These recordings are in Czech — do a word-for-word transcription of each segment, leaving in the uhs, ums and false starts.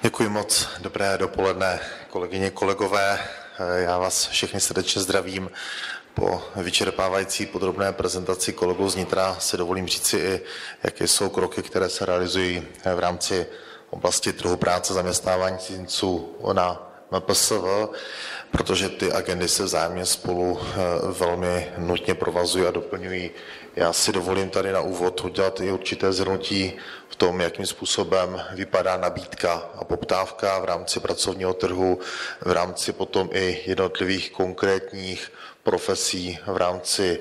Děkuji moc. Dobré dopoledne, kolegyně, kolegové. Já vás všechny srdečně zdravím. Po vyčerpávající podrobné prezentaci kolegů z Nitra si dovolím říci i, jaké jsou kroky, které se realizují v rámci oblasti trhu práce, zaměstnávání cizinců na M P S V, protože ty agendy se vzájemně spolu velmi nutně provazují a doplňují. Já si dovolím tady na úvod udělat i určité shrnutí v tom, jakým způsobem vypadá nabídka a poptávka v rámci pracovního trhu, v rámci potom i jednotlivých konkrétních profesí v rámci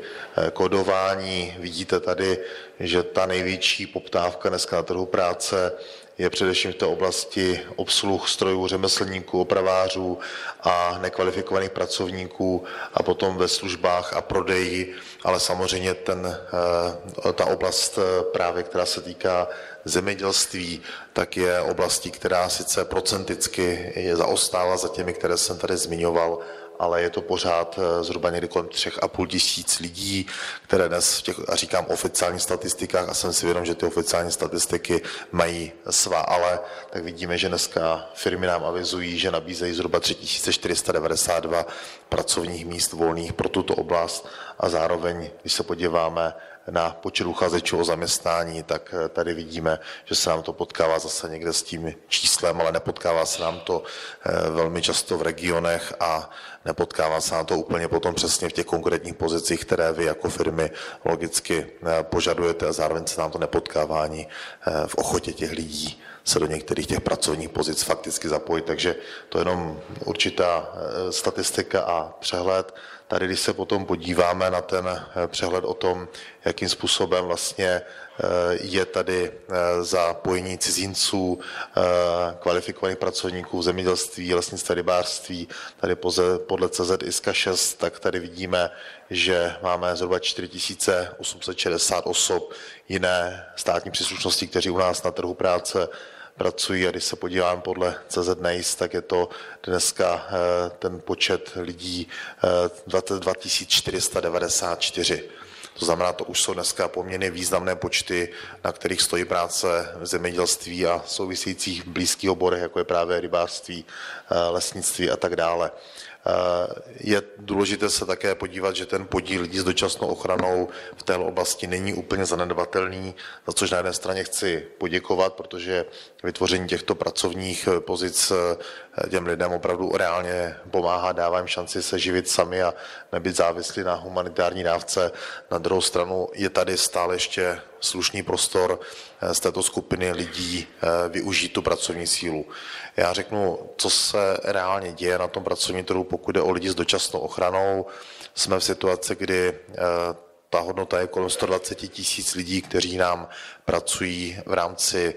kodování. Vidíte tady, že ta největší poptávka dneska na trhu práce je především v té oblasti obsluh strojů, řemeslníků, opravářů a nekvalifikovaných pracovníků a potom ve službách a prodeji, ale samozřejmě ten, ta oblast právě, která se týká zemědělství, tak je oblastí, která sice procenticky je zaostála za těmi, které jsem tady zmiňoval, ale je to pořád zhruba někdy kolem třech a půl tisíc lidí, které dnes v těch, a říkám oficiálních statistikách, a jsem si vědom, že ty oficiální statistiky mají svá ale, tak vidíme, že dneska firmy nám avizují, že nabízejí zhruba tři tisíce čtyři sta devadesát dva pracovních míst volných pro tuto oblast a zároveň, když se podíváme na počet uchazečů o zaměstnání, tak tady vidíme, že se nám to potkává zase někde s tím číslem, ale nepotkává se nám to velmi často v regionech a nepotkává se nám to úplně potom přesně v těch konkrétních pozicích, které vy jako firmy logicky požadujete a zároveň se nám to nepotkává ani v ochotě těch lidí se do některých těch pracovních pozic fakticky zapojit. Takže to je jenom určitá statistika a přehled. Tady, když se potom podíváme na ten přehled o tom, jakým způsobem vlastně je tady zapojení cizinců, kvalifikovaných pracovníků v zemědělství, lesnictví, rybářství, tady podle C Z I S K A šest, tak tady vidíme, že máme zhruba čtyři tisíce osm set šedesát osob jiné státní příslušnosti, kteří u nás na trhu práce pracují, a když se podívám podle C Z N A C E, tak je to dneska ten počet lidí dvacet dva tisíc čtyři sta devadesát čtyři. To znamená, to už jsou dneska poměrně významné počty, na kterých stojí práce v zemědělství a souvisejících blízkých oborech, jako je právě rybářství, lesnictví a tak dále. Je důležité se také podívat, že ten podíl lidí s dočasnou ochranou v této oblasti není úplně zanedbatelný, za což na jedné straně chci poděkovat, protože vytvoření těchto pracovních pozic těm lidem opravdu reálně pomáhá, dává jim šanci se živit sami a nebyt závislí na humanitární dávce. Na druhou stranu je tady stále ještě slušný prostor z této skupiny lidí využít tu pracovní sílu. Já řeknu, co se reálně děje na tom pracovním trhu, pokud jde o lidi s dočasnou ochranou. Jsme v situaci, kdy ta hodnota je kolem sto dvacet tisíc lidí, kteří nám pracují v rámci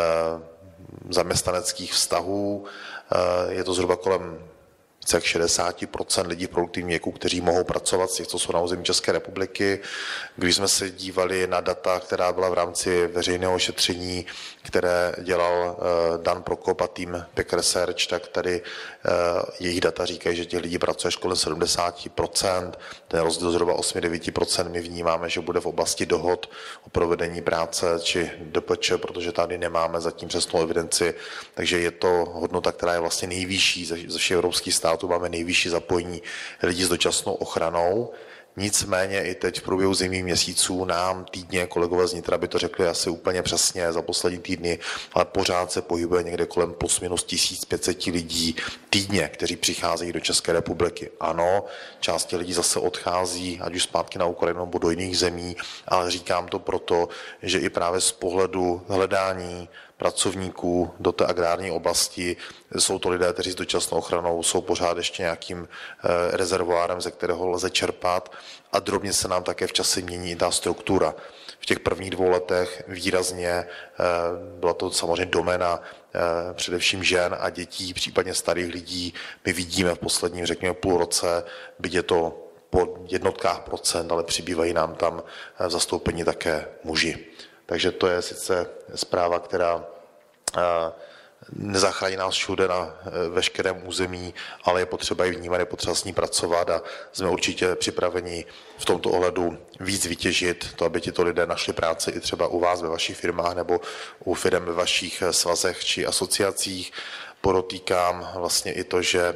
zaměstnaneckých vztahů. Je to zhruba kolem více jak šedesát procent lidí v produktivním věku, kteří mohou pracovat z těch, co jsou na území České republiky. Když jsme se dívali na data, která byla v rámci veřejného šetření, které dělal Dan Prokop a tým Pack Research, tak tady jejich data říkají, že těch lidí pracuje až kolem sedmdesát procent. Ten rozdíl zhruba osm až devět procent my vnímáme, že bude v oblasti dohod o provedení práce či D P Č, protože tady nemáme zatím přesnou evidenci, takže je to hodnota, která je vlastně nejvyšší ze všech evropských států. Tu máme nejvyšší zapojení lidí s dočasnou ochranou. Nicméně i teď v průběhu zimních měsíců nám týdně, kolegové z Nitra by to řekli asi úplně přesně za poslední týdny, ale pořád se pohybuje někde kolem plus minus tisíc pět set lidí týdně, kteří přicházejí do České republiky. Ano, část lidí zase odchází, ať už zpátky na Ukrajinu nebo do jiných zemí, ale říkám to proto, že i právě z pohledu hledání pracovníků do té agrární oblasti. Jsou to lidé, kteří s dočasnou ochranou jsou pořád ještě nějakým rezervoárem, ze kterého lze čerpat, a drobně se nám také v čase mění ta struktura. V těch prvních dvou letech výrazně byla to samozřejmě doména především žen a dětí, případně starých lidí. My vidíme v posledním, řekněme, půl roce, byť je to po jednotkách procent, ale přibývají nám tam v zastoupení také muži. Takže to je sice zpráva, která nezachrání nás všude na veškerém území, ale je potřeba ji vnímat, je potřeba s ní pracovat a jsme určitě připraveni v tomto ohledu víc vytěžit, to, aby tito lidé našli práci i třeba u vás ve vašich firmách nebo u firm ve vašich svazech či asociacích. Podotýkám vlastně i to, že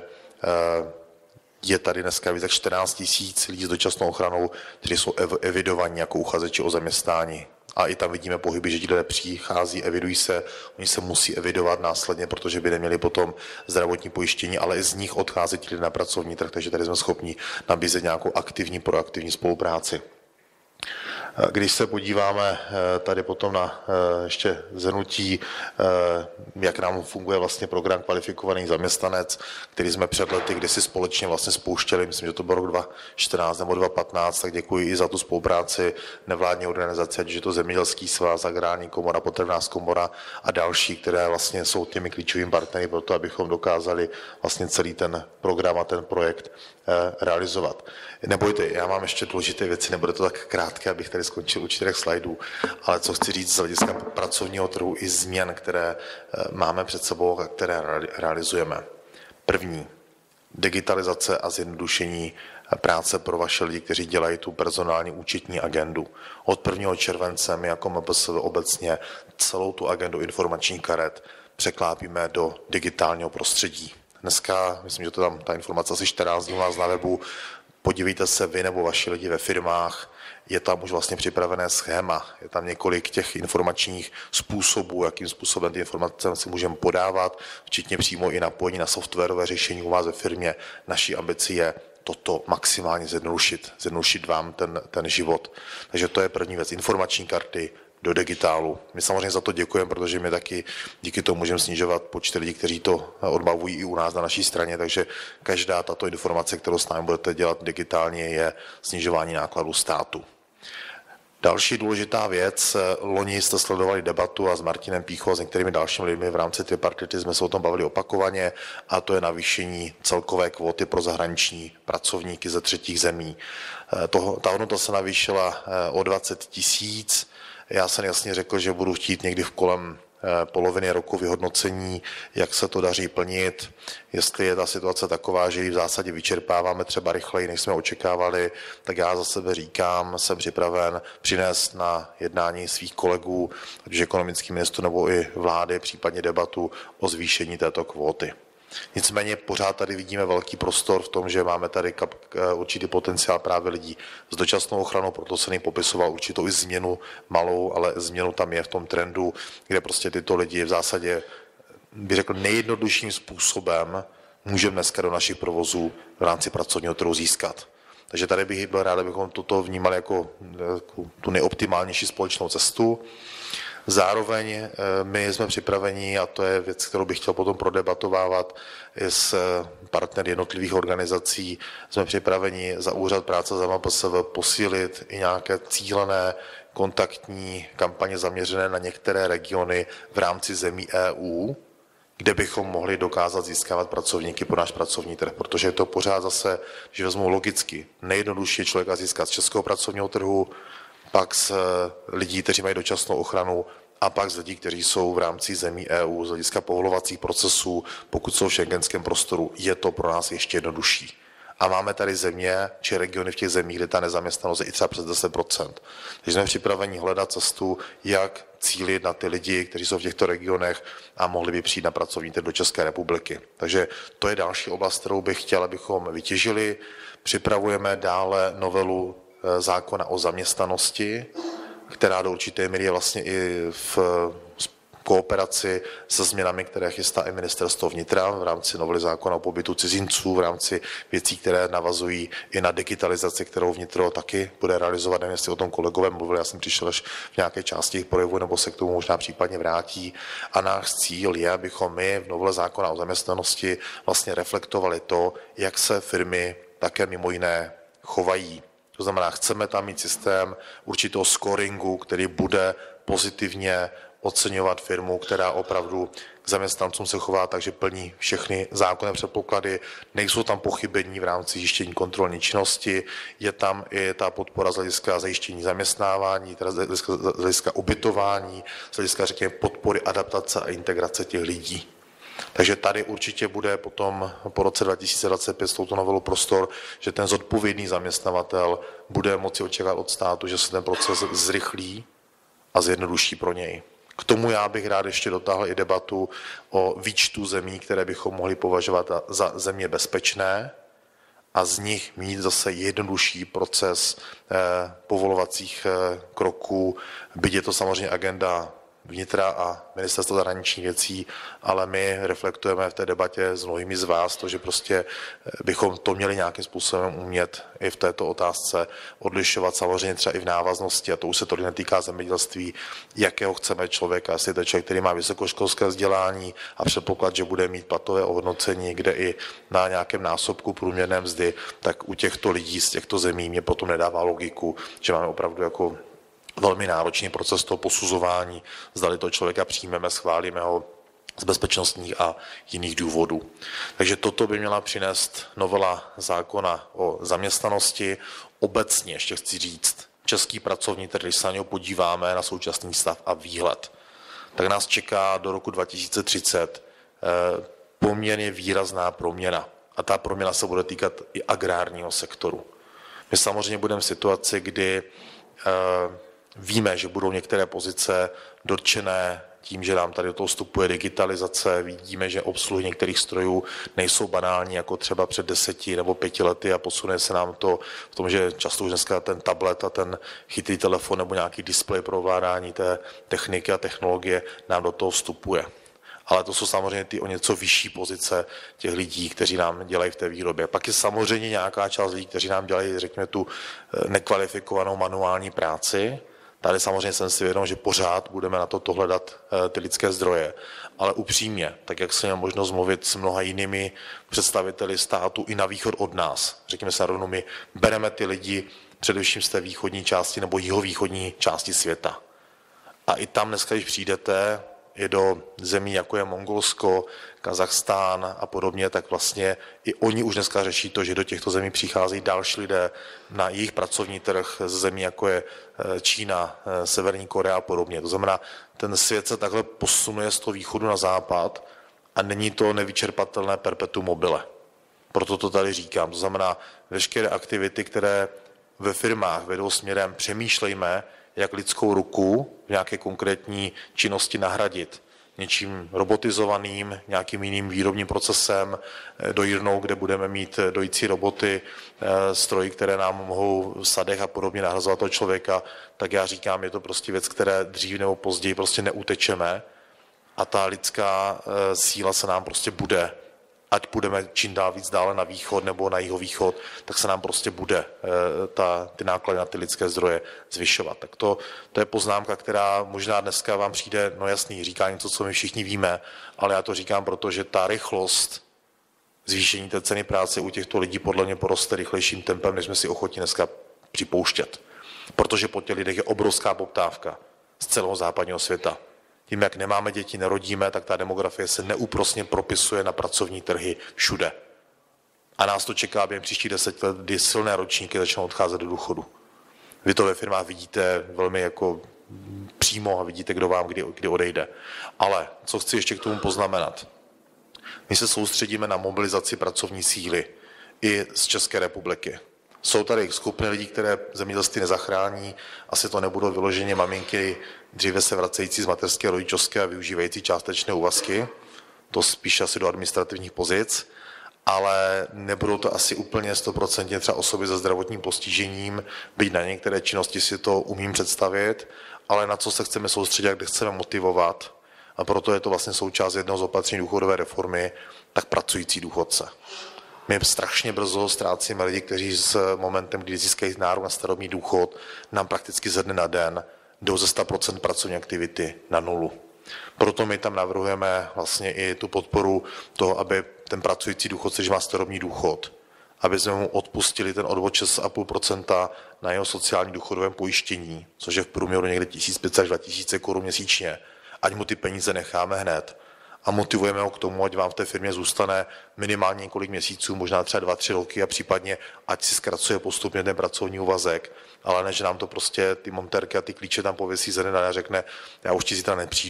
je tady dneska více jak čtrnáct tisíc lidí s dočasnou ochranou, kteří jsou evidovaní jako uchazeči o zaměstnání. A i tam vidíme pohyby, že ti lidé přichází, evidují se, oni se musí evidovat následně, protože by neměli potom zdravotní pojištění, ale i z nich odchází ti lidé na pracovní trh, takže tady jsme schopni nabízet nějakou aktivní, proaktivní spolupráci. Když se podíváme tady potom na ještě zhrnutí, jak nám funguje vlastně program Kvalifikovaný zaměstnanec, který jsme před lety kdysi společně vlastně spouštěli, myslím, že to byl rok dva tisíce čtrnáct nebo dva tisíce patnáct, tak děkuji i za tu spolupráci nevládní organizace, ať je to Zemědělský svaz, Agrární komora, Potravinářská komora a další, které vlastně jsou těmi klíčovými partnery pro to, abychom dokázali vlastně celý ten program a ten projekt realizovat. Nebojte, já mám ještě důležité věci, nebude to tak krátké, abych tady skončil u čtyřech slajdů, ale co chci říct z hlediska pracovního trhu i změn, které máme před sebou a které realizujeme. První, digitalizace a zjednodušení práce pro vaše lidi, kteří dělají tu personální účetní agendu. Od prvního července my jako M P S V obecně celou tu agendu informačních karet překlápíme do digitálního prostředí. Dneska, myslím, že to tam ta informace asi čtrnáct dní u nás na webu, podívejte se vy nebo vaši lidi ve firmách, je tam už vlastně připravené schéma, je tam několik těch informačních způsobů, jakým způsobem ty informace si můžeme podávat, včetně přímo i napojení na softwarové řešení u vás ve firmě. Naší ambicí je toto maximálně zjednodušit, zjednodušit vám ten, ten život. Takže to je první věc, informační karty do digitálu. My samozřejmě za to děkujeme, protože my taky díky tomu můžeme snižovat počty lidí, kteří to odbavují i u nás na naší straně, takže každá tato informace, kterou s námi budete dělat digitálně, je snižování nákladů státu. Další důležitá věc, loni jste sledovali debatu a s Martinem Píchou a s některými dalšími lidmi v rámci tripartity jsme se o tom bavili opakovaně a to je navýšení celkové kvóty pro zahraniční pracovníky ze třetích zemí. Toho, ta hodnota se navýšila o dvacet tisíc. Já jsem jasně řekl, že budu chtít někdy v kolem poloviny roku vyhodnocení, jak se to daří plnit, jestli je ta situace taková, že ji v zásadě vyčerpáváme třeba rychleji, než jsme očekávali, tak já za sebe říkám, jsem připraven přinést na jednání svých kolegů, ať už ekonomický ministr nebo i vlády, případně debatu o zvýšení této kvóty. Nicméně pořád tady vidíme velký prostor v tom, že máme tady určitý potenciál právě lidí s dočasnou ochranou, proto jsem jim popisoval určitou i změnu malou, ale změnu tam je v tom trendu, kde prostě tyto lidi v zásadě, bych řekl, nejjednodušším způsobem můžeme dneska do našich provozů v rámci pracovního trhu získat. Takže tady bych byl rád, abychom toto vnímali jako tu nejoptimálnější společnou cestu. Zároveň my jsme připraveni, a to je věc, kterou bych chtěl potom prodebatovávat i s partnery jednotlivých organizací, jsme připraveni za úřad práce za M P S V posílit i nějaké cílené kontaktní kampaně zaměřené na některé regiony v rámci zemí E U, kde bychom mohli dokázat získávat pracovníky pro náš pracovní trh, protože je to pořád zase, že vezmu logicky, nejjednodušší je člověka získat z českého pracovního trhu, pak z lidí, kteří mají dočasnou ochranu a pak z lidí, kteří jsou v rámci zemí E U z hlediska povolovacích procesů, pokud jsou v schengenském prostoru, je to pro nás ještě jednodušší. A máme tady země či regiony v těch zemích, kde ta nezaměstnanost je i třeba přes deset procent. Takže jsme připraveni hledat cestu, jak cílit na ty lidi, kteří jsou v těchto regionech a mohli by přijít na pracovní trh do České republiky. Takže to je další oblast, kterou bych chtěl, abychom vytěžili. Připravujeme dále novelu zákona o zaměstnanosti, která do určité míry je vlastně i v kooperaci se změnami, které chystá i ministerstvo vnitra v rámci novely zákona o pobytu cizinců, v rámci věcí, které navazují i na digitalizaci, kterou vnitro taky bude realizovat. Nevím, jestli o tom kolegové mluvili, já jsem přišel až v nějaké části jejich projevu, nebo se k tomu možná případně vrátí. A náš cíl je, abychom my v novele zákona o zaměstnanosti vlastně reflektovali to, jak se firmy také mimo jiné chovají. To znamená, chceme tam mít systém určitého scoringu, který bude pozitivně oceňovat firmu, která opravdu k zaměstnancům se chová tak, že plní všechny zákonné předpoklady, nejsou tam pochybení v rámci zjištění kontrolní činnosti, je tam i ta podpora z hlediska zajištění zaměstnávání, teda z hlediska, z hlediska ubytování, z hlediska, řekněme, podpory, adaptace a integrace těch lidí. Takže tady určitě bude potom po roce dva tisíce dvacet pět s touto novelou prostor, že ten zodpovědný zaměstnavatel bude moci očekávat od státu, že se ten proces zrychlí a zjednoduší pro něj. K tomu já bych rád ještě dotáhl i debatu o výčtu zemí, které bychom mohli považovat za země bezpečné a z nich mít zase jednodušší proces eh, povolovacích eh, kroků, byť je to samozřejmě agenda vnitra a ministerstvo zahraničních věcí, ale my reflektujeme v té debatě s mnohými z vás to, že prostě bychom to měli nějakým způsobem umět i v této otázce odlišovat samozřejmě třeba i v návaznosti, a to už se tolik netýká zemědělství, jakého chceme člověka, jestli to je člověk, který má vysokoškolské vzdělání a předpoklad, že bude mít platové ohodnocení, kde i na nějakém násobku průměrné mzdy, tak u těchto lidí z těchto zemí mě potom nedává logiku, že máme opravdu jako velmi náročný proces toho posuzování, zdali toho člověka přijmeme, schválíme ho z bezpečnostních a jiných důvodů. Takže toto by měla přinést novela zákona o zaměstnanosti. Obecně ještě chci říct, český pracovní trh, když se na něho podíváme na současný stav a výhled, tak nás čeká do roku dva tisíce třicet poměrně výrazná proměna. A ta proměna se bude týkat i agrárního sektoru. My samozřejmě budeme v situaci, kdy víme, že budou některé pozice dotčené tím, že nám tady do toho vstupuje digitalizace, vidíme, že obsluhy některých strojů nejsou banální, jako třeba před deseti nebo pěti lety a posune se nám to v tom, že často už dneska ten tablet a ten chytrý telefon nebo nějaký displej pro ovládání té techniky a technologie nám do toho vstupuje. Ale to jsou samozřejmě ty o něco vyšší pozice těch lidí, kteří nám dělají v té výrobě. Pak je samozřejmě nějaká část lidí, kteří nám dělají, řekněme, tu nekvalifikovanou manuální práci. Tady samozřejmě jsem si vědom, že pořád budeme na to hledat ty lidské zdroje. Ale upřímně, tak jak jsem měl možnost mluvit s mnoha jinými představiteli státu i na východ od nás, řekněme se rovnou, my bereme ty lidi především z té východní části nebo jihovýchodní části světa. A i tam dneska, když přijdete, i do zemí, jako je Mongolsko, Kazachstán a podobně, tak vlastně i oni už dneska řeší to, že do těchto zemí přicházejí další lidé na jejich pracovní trh z zemí, jako je Čína, Severní Korea a podobně. To znamená, ten svět se takhle posunuje z toho východu na západ a není to nevyčerpatelné perpetuum mobile. Proto to tady říkám. To znamená, veškeré aktivity, které ve firmách vedou směrem, přemýšlejme, jak lidskou ruku v nějaké konkrétní činnosti nahradit něčím robotizovaným, nějakým jiným výrobním procesem, dojírnou, kde budeme mít dojící roboty, stroji, které nám mohou v sadech a podobně nahrazovat toho člověka, tak já říkám, je to prostě věc, které dřív nebo později prostě neutečeme a ta lidská síla se nám prostě bude, ať půjdeme čím dál víc dále na východ nebo na jihovýchod, tak se nám prostě bude ta, ty náklady na ty lidské zdroje zvyšovat. Tak to, to je poznámka, která možná dneska vám přijde, no jasný, říká něco, co my všichni víme, ale já to říkám, protože ta rychlost zvýšení té ceny práce u těchto lidí podle mě poroste rychlejším tempem, než jsme si ochotni dneska připouštět. Protože po těch lidech je obrovská poptávka z celého západního světa. Tím, jak nemáme děti, nerodíme, tak ta demografie se neúprosně propisuje na pracovní trhy všude. A nás to čeká během příštích deset let, kdy silné ročníky začnou odcházet do důchodu. Vy to ve firmách vidíte velmi jako přímo a vidíte, kdo vám kdy, kdy odejde. Ale co chci ještě k tomu poznamenat. My se soustředíme na mobilizaci pracovní síly i z České republiky. Jsou tady skupiny lidí, které zemědělství nezachrání, asi to nebudou vyloženě maminky dříve se vracející z mateřské, rodičovské a využívající částečné úvazky, to spíš asi do administrativních pozic, ale nebudou to asi úplně stoprocentně třeba osoby se zdravotním postižením, byť na některé činnosti si to umím představit, ale na co se chceme soustředit, kde chceme motivovat, a proto je to vlastně součást jednoho z opatření důchodové reformy, tak pracující důchodce. My strašně brzo ztrácíme lidi, kteří s momentem, kdy získají nárok na starobní důchod, nám prakticky ze dne na den jdou ze sto procent pracovní aktivity na nulu. Proto my tam navrhujeme vlastně i tu podporu toho, aby ten pracující důchodce, když má starobní důchod, aby jsme mu odpustili ten odvod šest celá pět procenta na jeho sociální důchodovém pojištění, což je v průměru někde tisíc pět set až dva tisíce korun měsíčně, ať mu ty peníze necháme hned. A motivujeme ho k tomu, ať vám v té firmě zůstane minimálně několik měsíců, možná třeba dva, tři roky a případně ať si zkracuje postupně ten pracovní úvazek, ale ne, že nám to prostě ty montérky a ty klíče tam pověsí ze dne a řekne, já už ti zítra nepřijdu.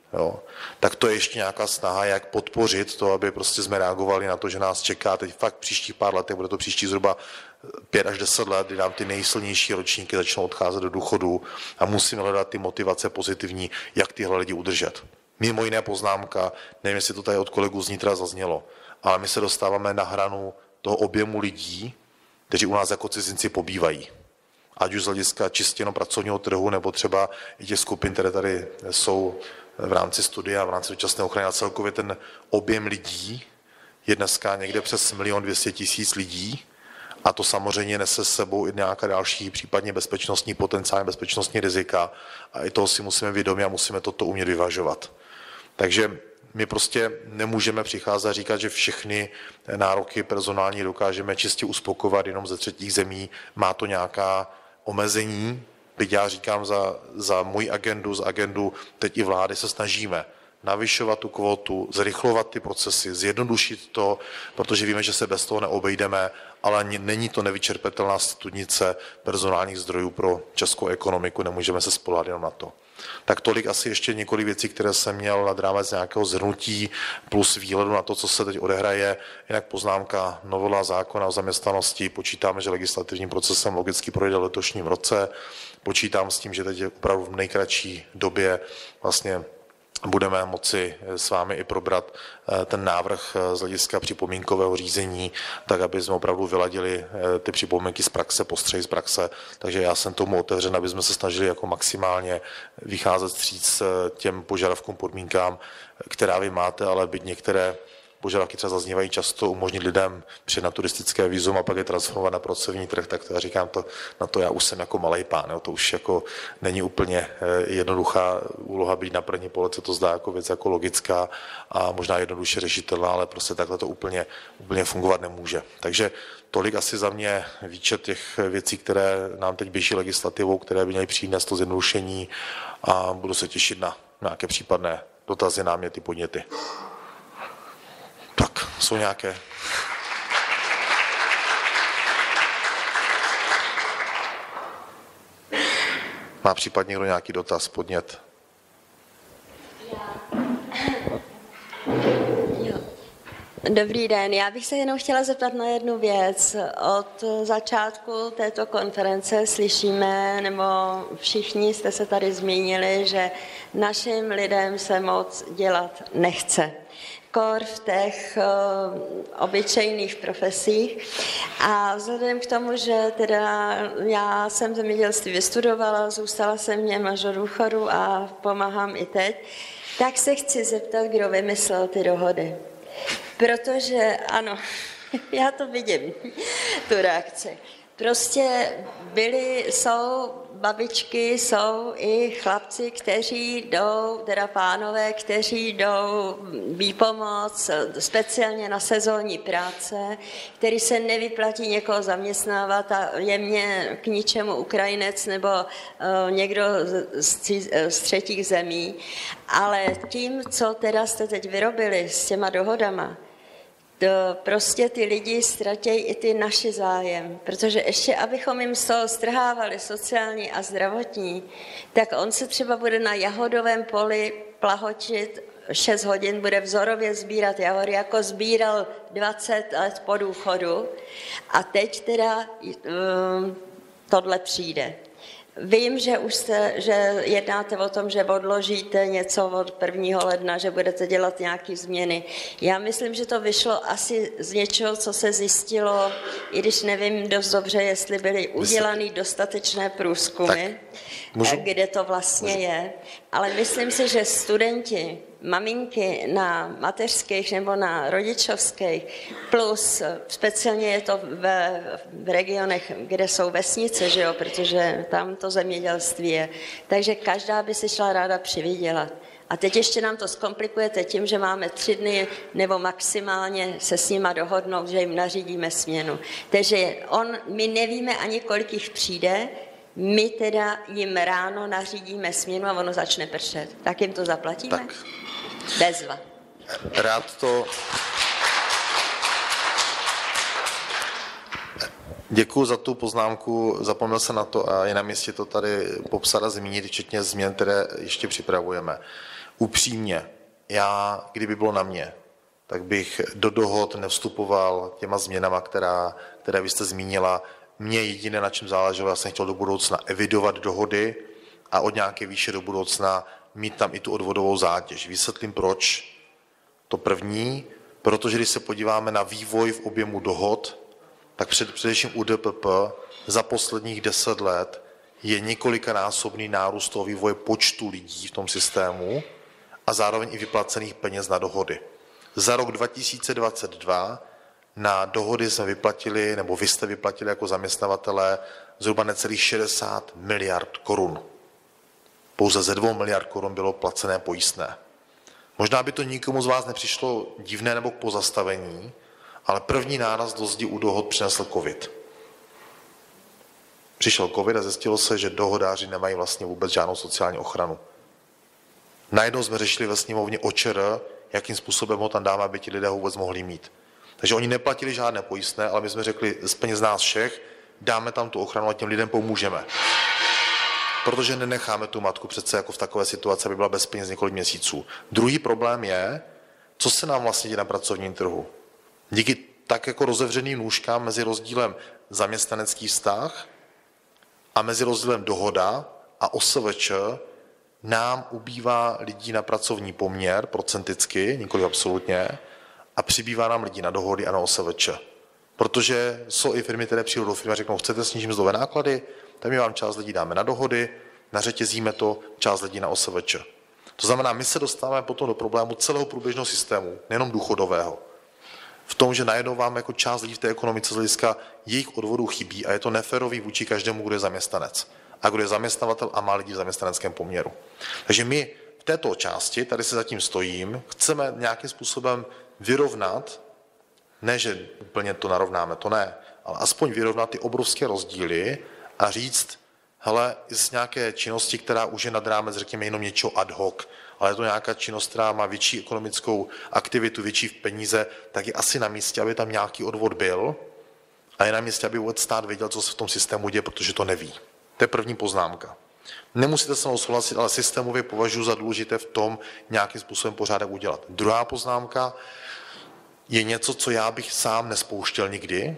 Jo. Tak to je ještě nějaká snaha, jak podpořit to, aby prostě jsme reagovali na to, že nás čeká teď fakt příští pár let, bude to příští zhruba pět až deset let, kdy nám ty nejsilnější ročníky začnou odcházet do důchodu a musíme hledat ty motivace pozitivní, jak tyhle lidi udržet. Mimo jiné poznámka, nevím, jestli to tady od kolegů z Nitra zaznělo, ale my se dostáváme na hranu toho objemu lidí, kteří u nás jako cizinci pobývají. Ať už z hlediska čistě jenom pracovního trhu, nebo třeba i těch skupin, které tady jsou v rámci studia, v rámci dočasné ochrany, a celkově ten objem lidí je dneska někde přes milion dvěstě tisíc lidí a to samozřejmě nese s sebou i nějaká další případně bezpečnostní potenciální bezpečnostní rizika a i toho si musíme vědomit a musíme toto umět vyvažovat. Takže my prostě nemůžeme přicházet a říkat, že všechny nároky personální dokážeme čistě uspokovat jenom ze třetích zemí, má to nějaká omezení. Byť já říkám za, za můj agendu, za agendu teď i vlády se snažíme navyšovat tu kvotu, zrychlovat ty procesy, zjednodušit to, protože víme, že se bez toho neobejdeme, ale není to nevyčerpatelná studnice personálních zdrojů pro českou ekonomiku, nemůžeme se spoléhat jenom na to. Tak tolik asi ještě několik věcí, které jsem měl nad rámec nějakého zhrnutí plus výhledu na to, co se teď odehraje. Jinak poznámka novela zákona o zaměstnanosti. Počítáme, že legislativním procesem logicky projde v letošním roce. Počítám s tím, že teď je opravdu v nejkratší době vlastně budeme moci s vámi i probrat ten návrh z hlediska připomínkového řízení, tak aby jsme opravdu vyladili ty připomínky z praxe, postřehy z praxe. Takže já jsem tomu otevřen, aby jsme se snažili jako maximálně vycházet vstříc těm požadavkům, podmínkám, která vy máte, ale byť některé požadavky třeba zaznívají často, umožnit lidem přijet na turistické vízum a pak je transformovat na pracovní trh, tak to já říkám, to, na to já už jsem jako malej pán, jo, to už jako není úplně jednoduchá úloha být na první pohled, se to zdá jako věc jako logická a možná jednoduše řešitelná, ale prostě takhle to úplně, úplně fungovat nemůže. Takže tolik asi za mě výčet těch věcí, které nám teď běží legislativou, které by měly přinést to zjednodušení a budu se těšit na nějaké případné dotazy, náměty, podněty. Tak, jsou nějaké? Má případně někdo nějaký dotaz, podnět? Dobrý den, já bych se jenom chtěla zeptat na jednu věc. Od začátku této konference slyšíme, nebo všichni jste se tady zmínili, že našim lidem se moc dělat nechce. Kor v těch uh, obyčejných profesích. A vzhledem k tomu, že teda já jsem zemědělství vystudovala, zůstala jsem v něm až do důchodu a pomáhám i teď, tak se chci zeptat, kdo vymyslel ty dohody. Protože ano, já to vidím, tu reakci. Prostě byli, jsou babičky, jsou i chlapci, kteří jdou, teda pánové, kteří jdou výpomoc speciálně na sezónní práce, který se nevyplatí někoho zaměstnávat a je mně k ničemu Ukrajinec nebo uh, někdo z, z třetích zemí. Ale tím, co teda jste teď vyrobili s těma dohodama, to prostě ty lidi ztratějí i ty naši zájem, protože ještě abychom jim z toho strhávali sociální a zdravotní, tak on se třeba bude na jahodovém poli plahočit šest hodin, bude vzorově sbírat jahody, jako sbíral dvacet let po důchodu a teď teda um, tohle přijde. Vím, že už jste, že jednáte o tom, že odložíte něco od prvního ledna, že budete dělat nějaké změny. Já myslím, že to vyšlo asi z něčeho, co se zjistilo, i když nevím dost dobře, jestli byly udělané dostatečné průzkumy, kde to vlastně můžu. je. Ale myslím si, že studenti, maminky na mateřských nebo na rodičovských, plus speciálně je to v, v regionech, kde jsou vesnice, že jo, protože tam to zemědělství je. Takže každá by si šla ráda přivydělat. A teď ještě nám to zkomplikujete tím, že máme tři dny nebo maximálně se s nima dohodnout, že jim nařídíme směnu. Takže on, my nevíme ani, kolik jich přijde, my teda jim ráno nařídíme směnu a ono začne pršet. Tak jim to zaplatíme? Tak. Bezva. Rád to... Děkuji za tu poznámku, zapomněl jsem na to a je na místě to tady popsat a zmínit, včetně změn, které ještě připravujeme. Upřímně, já, kdyby bylo na mě, tak bych do dohod nevstupoval těma změnama, která, které vy jste zmínila. Mně jediné, na čem záleželo, já jsem chtěl do budoucna evidovat dohody a od nějaké výše do budoucna mít tam i tu odvodovou zátěž. Vysvětlím proč. To první, protože když se podíváme na vývoj v objemu dohod, tak před, především u D P P za posledních deset let je několikanásobný nárůst toho vývoje počtu lidí v tom systému a zároveň i vyplacených peněz na dohody. Za rok dva tisíce dvacet dva na dohody jsme vyplatili, nebo vy jste vyplatili jako zaměstnavatelé zhruba necelých šedesát miliard korun. Pouze ze dvou miliard korun bylo placené pojistné. Možná by to nikomu z vás nepřišlo divné nebo k pozastavení, ale první náraz do zdi u dohod přinesl covid. Přišel covid a zjistilo se, že dohodáři nemají vlastně vůbec žádnou sociální ochranu. Najednou jsme řešili ve sněmovně O Č R, jakým způsobem ho tam dáme, aby ti lidé vůbec mohli mít. Takže oni neplatili žádné pojistné, ale my jsme řekli, z peněz nás všech dáme tam tu ochranu a těm lidem pomůžeme. Protože nenecháme tu matku přece jako v takové situaci, aby byla bez peněz několik měsíců. Druhý problém je, co se nám vlastně děje na pracovním trhu. Díky tak jako rozevřeným nůžkám mezi rozdílem zaměstnanecký vztah a mezi rozdílem dohoda a O S V Č nám ubývá lidí na pracovní poměr procenticky, nikoli absolutně, a přibývá nám lidí na dohody a na O S V Č. Protože jsou i firmy, které přijdou do firmy a řeknou, chcete snížit mzdové náklady, tak my vám část lidí dáme na dohody, nařetězíme to, část lidí na O S V Č. To znamená, my se dostáváme potom do problému celého průběžného systému, nejenom důchodového. V tom, že najednou vám jako část lidí v té ekonomice z hlediska jejich odvodů chybí a je to neférový vůči každému, kdo je zaměstnanec a kdo je zaměstnavatel a má lidi v zaměstnaneckém poměru. Takže my v této části, tady se zatím stojím, chceme nějakým způsobem vyrovnat, ne, že úplně to narovnáme, to ne, ale aspoň vyrovnat ty obrovské rozdíly a říct, hele, z nějaké činnosti, která už je nad rámec, řekněme, jenom něčeho ad hoc, ale je to nějaká činnost, která má větší ekonomickou aktivitu, větší peníze, tak je asi na místě, aby tam nějaký odvod byl a je na místě, aby vůbec stát věděl, co se v tom systému děje, protože to neví. To je první poznámka. Nemusíte se mnou souhlasit, ale systémově považuji za důležité v tom nějakým způsobem pořádek udělat. Druhá poznámka je něco, co já bych sám nespouštěl nikdy,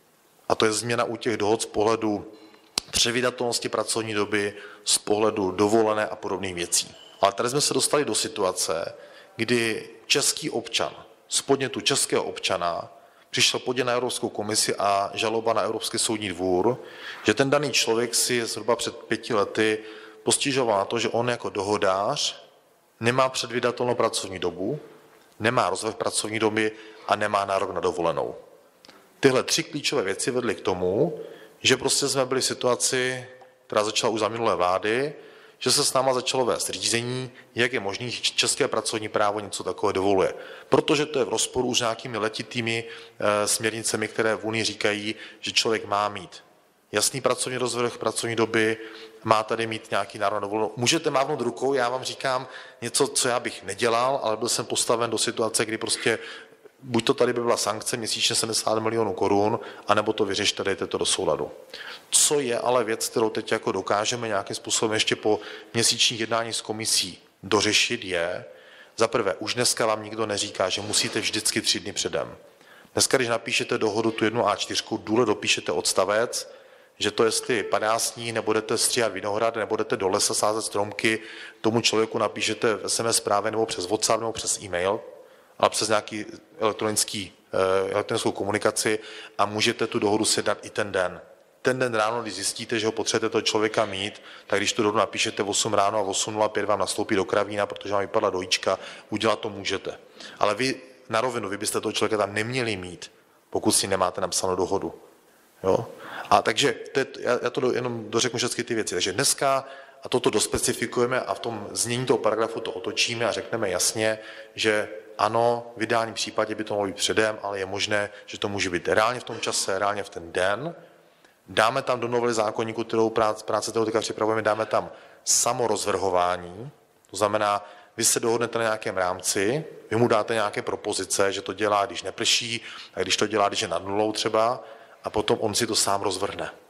a to je změna u těch dohod z pohledu předvídatelnosti pracovní doby, z pohledu dovolené a podobných věcí. Ale tady jsme se dostali do situace, kdy český občan, z podnětu českého občana, přišel podnět na Evropskou komisi a žaloba na Evropský soudní dvůr, že ten daný člověk si zhruba před pěti lety postižoval na to, že on jako dohodář nemá předvídatelnou pracovní dobu, nemá rozvrh pracovní doby a nemá nárok na dovolenou. Tyhle tři klíčové věci vedly k tomu, že prostě jsme byli v situaci, která začala už za minulé vlády, že se s náma začalo vést řízení, jak je možné, že české pracovní právo něco takové dovoluje. Protože to je v rozporu s nějakými letitými e, směrnicemi, které v Unii říkají, že člověk má mít jasný pracovní rozvrh, pracovní doby, má tady mít nějaký nárok na dovolenou. Můžete mávnout rukou, já vám říkám něco, co já bych nedělal, ale byl jsem postaven do situace, kdy prostě buď to tady by byla sankce měsíčně sedmdesát milionů korun, anebo to vyřešte, dejte to do souladu. Co je ale věc, kterou teď jako dokážeme nějakým způsobem ještě po měsíčních jednání s komisí dořešit, je, za prvé, už dneska vám nikdo neříká, že musíte vždycky tři dny předem. Dneska, když napíšete dohodu tu jednu A čtyři, důle dopíšete odstavec, že to jestli padá sníh, nebudete stříhat vinohrad, nebudete do lesa sázet stromky, tomu člověku napíšete v S M S zprávě nebo přes WhatsApp nebo přes e-mail, ale přes nějaký elektronický, elektronickou komunikaci a můžete tu dohodu si dát i ten den. Ten den ráno, když zjistíte, že ho potřebujete toho člověka mít, tak když tu dohodu napíšete v osm ráno a v osm nula pět vám nastoupí do kravína, protože vám vypadla dojíčka, udělat to můžete. Ale vy na rovinu, vy byste toho člověka tam neměli mít, pokud si nemáte napsanou dohodu. Jo? A takže já, já to do, jenom dořeknu všechny ty věci. Takže dneska a toto dospecifikujeme a v tom znění toho paragrafu to otočíme a řekneme jasně, že ano, v ideálním případě by to mohlo být předem, ale je možné, že to může být reálně v tom čase, reálně v ten den. Dáme tam do novely zákoníku, kterou práce, práce kterou teďka připravujeme, dáme tam samorozvrhování. To znamená, vy se dohodnete na nějakém rámci, vy mu dáte nějaké propozice, že to dělá, když neprší, a když to dělá, když je nad nulou třeba, a potom on si to sám rozvrhne.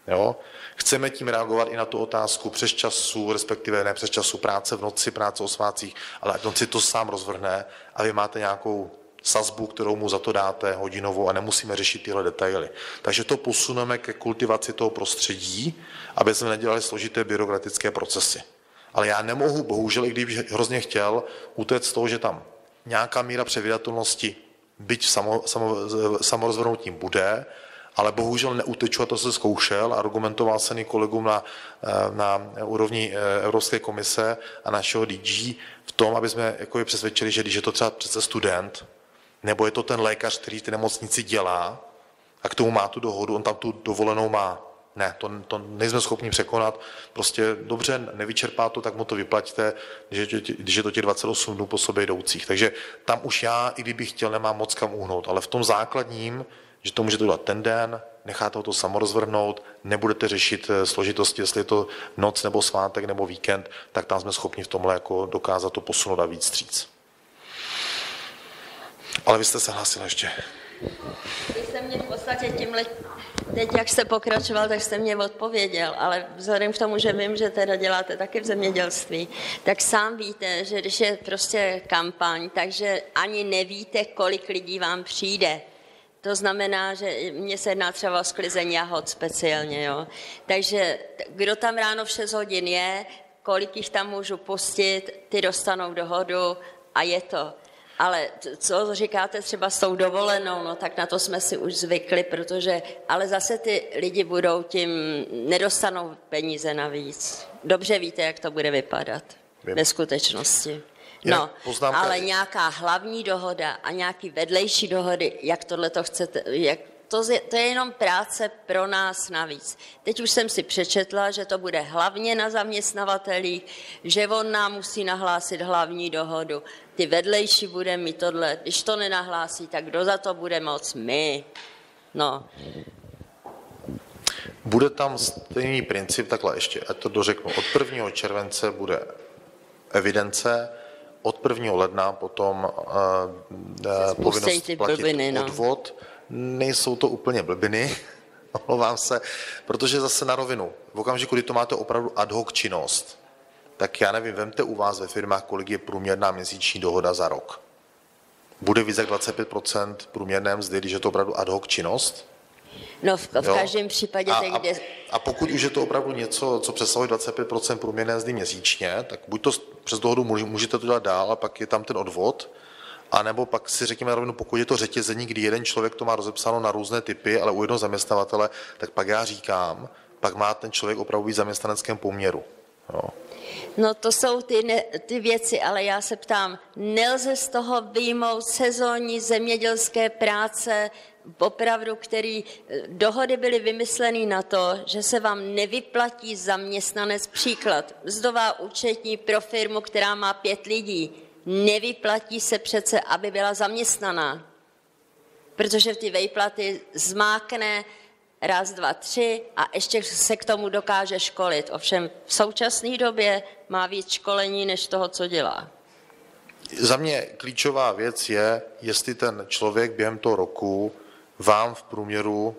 Jo? Chceme tím reagovat i na tu otázku přes času, respektive ne přes času, práce v noci, práce o svátcích, ale ať on si to sám rozvrhne a vy máte nějakou sazbu, kterou mu za to dáte hodinovou a nemusíme řešit tyhle detaily. Takže to posuneme ke kultivaci toho prostředí, aby jsme nedělali složité byrokratické procesy. Ale já nemohu, bohužel, i kdybych hrozně chtěl, utéct z toho, že tam nějaká míra předvídatelnosti, byť samo, samo, samorozvrhnutím bude, ale bohužel neuteču, a to se zkoušel, argumentoval jsem i kolegům na, na úrovni Evropské komise a našeho D G v tom, aby jsme jako je přesvědčili, že když je to třeba přece student, nebo je to ten lékař, který ty nemocnici dělá a k tomu má tu dohodu, on tam tu dovolenou má. Ne, to, to nejsme schopni překonat. Prostě dobře, nevyčerpá to, tak mu to vyplaťte, když je, když je to těch dvacet osm dnů po sobě jdoucích. Takže tam už já, i kdybych chtěl, nemám moc kam uhnout. Ale v tom základním, že to můžete udělat ten den, necháte ho to samorozvrhnout, nebudete řešit složitosti, jestli je to noc nebo svátek nebo víkend, tak tam jsme schopni v tomhle jako dokázat to posunout a víc vstříc. Ale vy jste se hlásila ještě. Vy jste mě v podstatě tímhle, teď jak jste pokračoval, tak jste mě odpověděl, ale vzhledem k tomu, že vím, že teda děláte taky v zemědělství, tak sám víte, že když je prostě kampaň, takže ani nevíte, kolik lidí vám přijde. To znamená, že mně se jedná třeba o sklizeň jahod speciálně, jo. Takže kdo tam ráno v šest hodin je, kolik jich tam můžu pustit, ty dostanou dohodu a je to. Ale co říkáte třeba s tou dovolenou, no tak na to jsme si už zvykli, protože, ale zase ty lidi budou tím, nedostanou peníze navíc. Dobře víte, jak to bude vypadat Vím. ve skutečnosti. No, poznámka... ale nějaká hlavní dohoda a nějaký vedlejší dohody, jak tohle to chcete, jak to, to je jenom práce pro nás navíc. Teď už jsem si přečetla, že to bude hlavně na zaměstnavatelích, že on nám musí nahlásit hlavní dohodu. Ty vedlejší bude mít tohle, když to nenahlásí, tak kdo za to bude moc? My. No. Bude tam stejný princip, takhle ještě, ať to dořeknu, od prvního července bude evidence, od prvního ledna potom uh, povinnost platit blbiny, no. odvod. Nejsou to úplně blbiny, omlouvám se, protože zase na rovinu, v okamžiku, kdy to máte opravdu ad hoc činnost, tak já nevím, vemte u vás ve firmách, kolik je průměrná měsíční dohoda za rok. Bude víc jak dvacet pět procent průměrné mzdy, když je to opravdu ad hoc činnost? No v, v každém případě... A, a, kde... a pokud už je to opravdu něco, co přesahuje dvacet pět procent průměrné mzdy měsíčně, tak buď to přes dohodu můžete to dělat dál a pak je tam ten odvod, a nebo pak si řekněme rovnou, pokud je to řetězení, kdy jeden člověk to má rozepsáno na různé typy, ale u jednoho zaměstnavatele, tak pak já říkám, pak má ten člověk opravdu být v zaměstnaneckém poměru. Jo. No to jsou ty, ne, ty věci, ale já se ptám, nelze z toho vyjmout sezónní zemědělské práce, opravdu, který dohody byly vymysleny na to, že se vám nevyplatí zaměstnanec, příklad, mzdová účetní pro firmu, která má pět lidí, nevyplatí se přece, aby byla zaměstnaná, protože ty výplaty zmákne raz, dva, tři a ještě se k tomu dokáže školit. Ovšem v současné době má víc školení, než toho, co dělá. Za mě klíčová věc je, jestli ten člověk během toho roku vám v průměru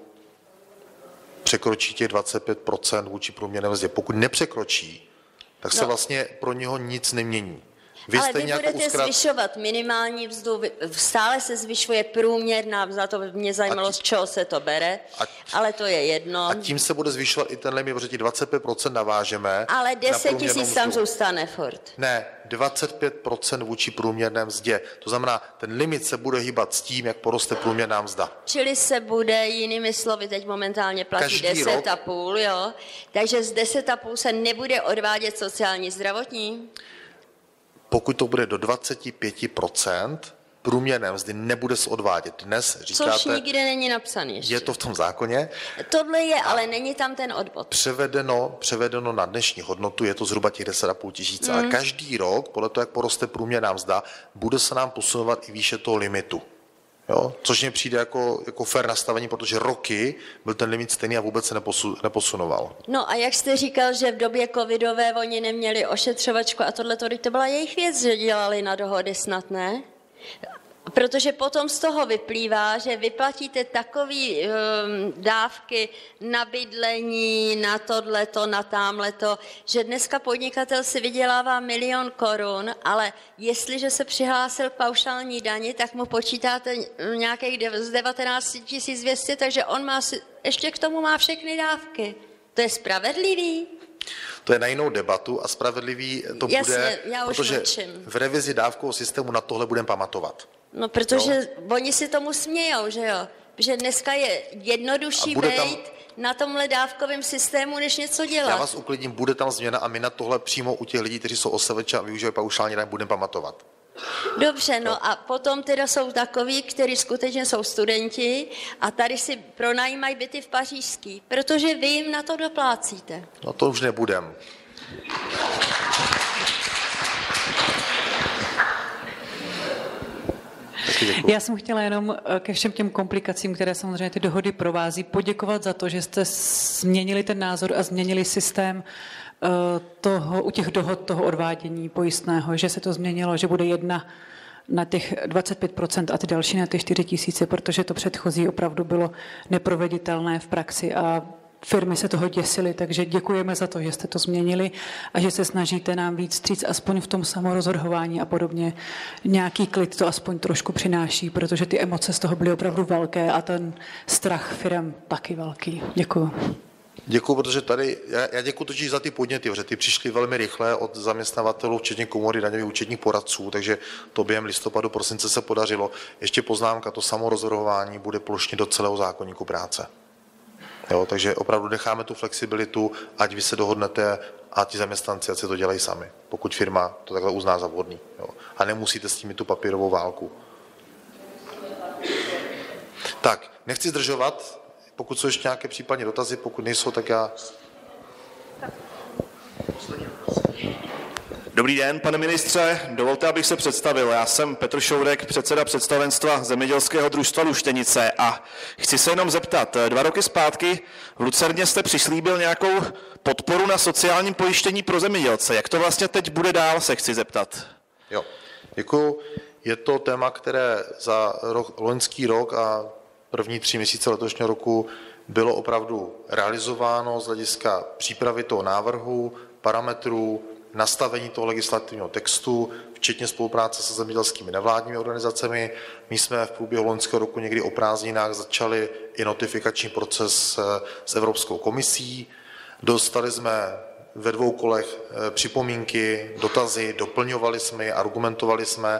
překročí těch dvacet pět procent vůči průměrné mzdě. Pokud nepřekročí, tak se no. vlastně pro něho nic nemění. Vy ale vy budete uskrat... zvyšovat minimální mzdu, stále se zvyšuje průměrná mzda, to by mě zajímalo, z čeho se to bere, a, ale to je jedno. A tím se bude zvyšovat i ten limit, protože ti dvacet pět procent navážeme. Ale deset tisíc tam zůstane furt. Ne, dvacet pět procent vůči průměrné mzdě. To znamená, ten limit se bude hýbat s tím, jak poroste průměrná mzda. Čili se bude, jinými slovy, teď momentálně platí deset a půl, jo? Takže z deset a půl se nebude odvádět sociální zdravotní? Pokud to bude do dvacet pět procent průměrné mzdy, nebude se odvádět. Dnes říkáte... Což nikde není napsaný ještě. Je to v tom zákoně. Tohle je, ale není tam ten odvod. Převedeno, převedeno na dnešní hodnotu je to zhruba těch deset a půl tisíce. Mm. Ale každý rok, podle toho, jak poroste průměrná mzda, bude se nám posunovat i výše toho limitu. Jo? Což mě přijde jako, jako fair nastavení, protože roky byl ten limit stejný a vůbec se neposu, neposunoval. No a jak jste říkal, že v době covidové oni neměli ošetřovačku a tohle, to byla jejich věc, že dělali na dohody snad, ne? Protože potom z toho vyplývá, že vyplatíte takové um, dávky na bydlení, na tohleto, na támhleto, že dneska podnikatel si vydělává milion korun, ale jestliže se přihlásil k paušální dani, tak mu počítáte nějakých z devatenáct tisíc dvě stě, takže on má si, ještě k tomu má všechny dávky. To je spravedlivý? To je na jinou debatu a spravedlivý to Jasně, bude, já už protože mlčím. v revizi dávkového systému na tohle budeme pamatovat. No, protože no. oni si tomu smějou, že jo? Že dneska je jednodušší být tam... tam... na tomhle dávkovém systému, než něco dělat. Já vás uklidním, bude tam změna a my na tohle přímo u těch lidí, kteří jsou oseveči a využívají paušální daň, budeme pamatovat. Dobře, no a potom teda jsou takoví, kteří skutečně jsou studenti a tady si pronajímají byty v Pařížský, protože vy jim na to doplácíte. No to už nebudem. Já jsem chtěla jenom ke všem těm komplikacím, které samozřejmě ty dohody provází, poděkovat za to, že jste změnili ten názor a změnili systém toho, u těch dohod toho odvádění pojistného, že se to změnilo, že bude jedna na těch dvacet pět procent a ty další na ty čtyři tisíce, protože to předchozí opravdu bylo neproveditelné v praxi a firmy se toho děsily, takže děkujeme za to, že jste to změnili a že se snažíte nám víc vstříc aspoň v tom samorozhodování a podobně. Nějaký klid to aspoň trošku přináší, protože ty emoce z toho byly opravdu velké a ten strach firem taky velký. Děkuju. Děkuju, protože tady, já, já děkuju totiž za ty podněty, protože ty přišly velmi rychle od zaměstnavatelů, včetně komory daňových účetních poradců, takže to během listopadu, prosince se podařilo. Ještě poznámka, to samorozhodování bude plošně do celého zákoníku práce. Jo, takže opravdu necháme tu flexibilitu, ať vy se dohodnete a ti zaměstnanci, ať si to dělají sami, pokud firma to takhle uzná za vhodný. Jo. A nemusíte s tím mít tu papírovou válku. Tak, nechci zdržovat, pokud jsou ještě nějaké případně dotazy, pokud nejsou, tak já... Dobrý den, pane ministře. Dovolte, abych se představil. Já jsem Petr Šourek, předseda představenstva Zemědělského družstva Luštěnice a chci se jenom zeptat. Dva roky zpátky v Lucerně jste přislíbil nějakou podporu na sociálním pojištění pro zemědělce. Jak to vlastně teď bude dál, se chci zeptat. Jo, děkuju. Je to téma, které za rok, loňský rok a první tři měsíce letošního roku bylo opravdu realizováno z hlediska přípravy toho návrhu, parametrů, nastavení toho legislativního textu, včetně spolupráce se zemědělskými nevládními organizacemi. My jsme v průběhu loňského roku někdy o prázdninách začali i notifikační proces s Evropskou komisí. Dostali jsme ve dvou kolech připomínky, dotazy, doplňovali jsme je, argumentovali jsme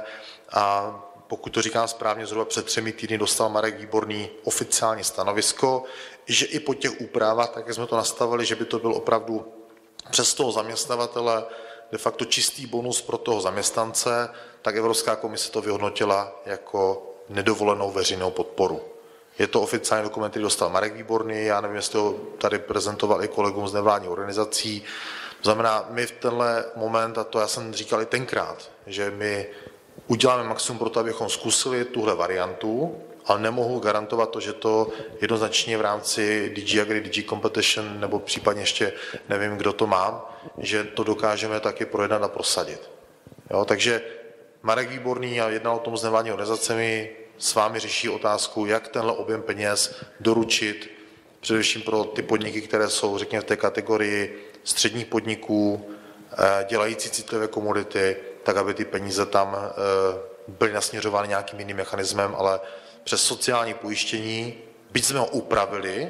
a pokud to říkám správně, zhruba před třemi týdny dostal Marek Výborný oficiální stanovisko, že i po těch úpravách, tak jak jsme to nastavili, že by to byl opravdu přes toho zaměstnavatele de facto čistý bonus pro toho zaměstnance, tak Evropská komise to vyhodnotila jako nedovolenou veřejnou podporu. Je to oficiální dokument, který dostal Marek Výborný, já nevím, jestli ho tady prezentoval i kolegům z nevládních organizací. To znamená, my v tenhle moment, a to já jsem říkal i tenkrát, že my uděláme maximum pro to, abychom zkusili tuhle variantu, ale nemohu garantovat to, že to jednoznačně v rámci D G Agri, D G Competition nebo případně ještě nevím, kdo to má, že to dokážeme taky projednat a prosadit. Jo, takže Marek Výborný a jednal o tom s nevládními organizacemi, s vámi řeší otázku, jak tenhle objem peněz doručit, především pro ty podniky, které jsou, řekněme, v té kategorii středních podniků, dělající citlivé komodity, tak aby ty peníze tam byly nasměřovány nějakým jiným mechanismem, ale přes sociální pojištění, byť jsme ho upravili,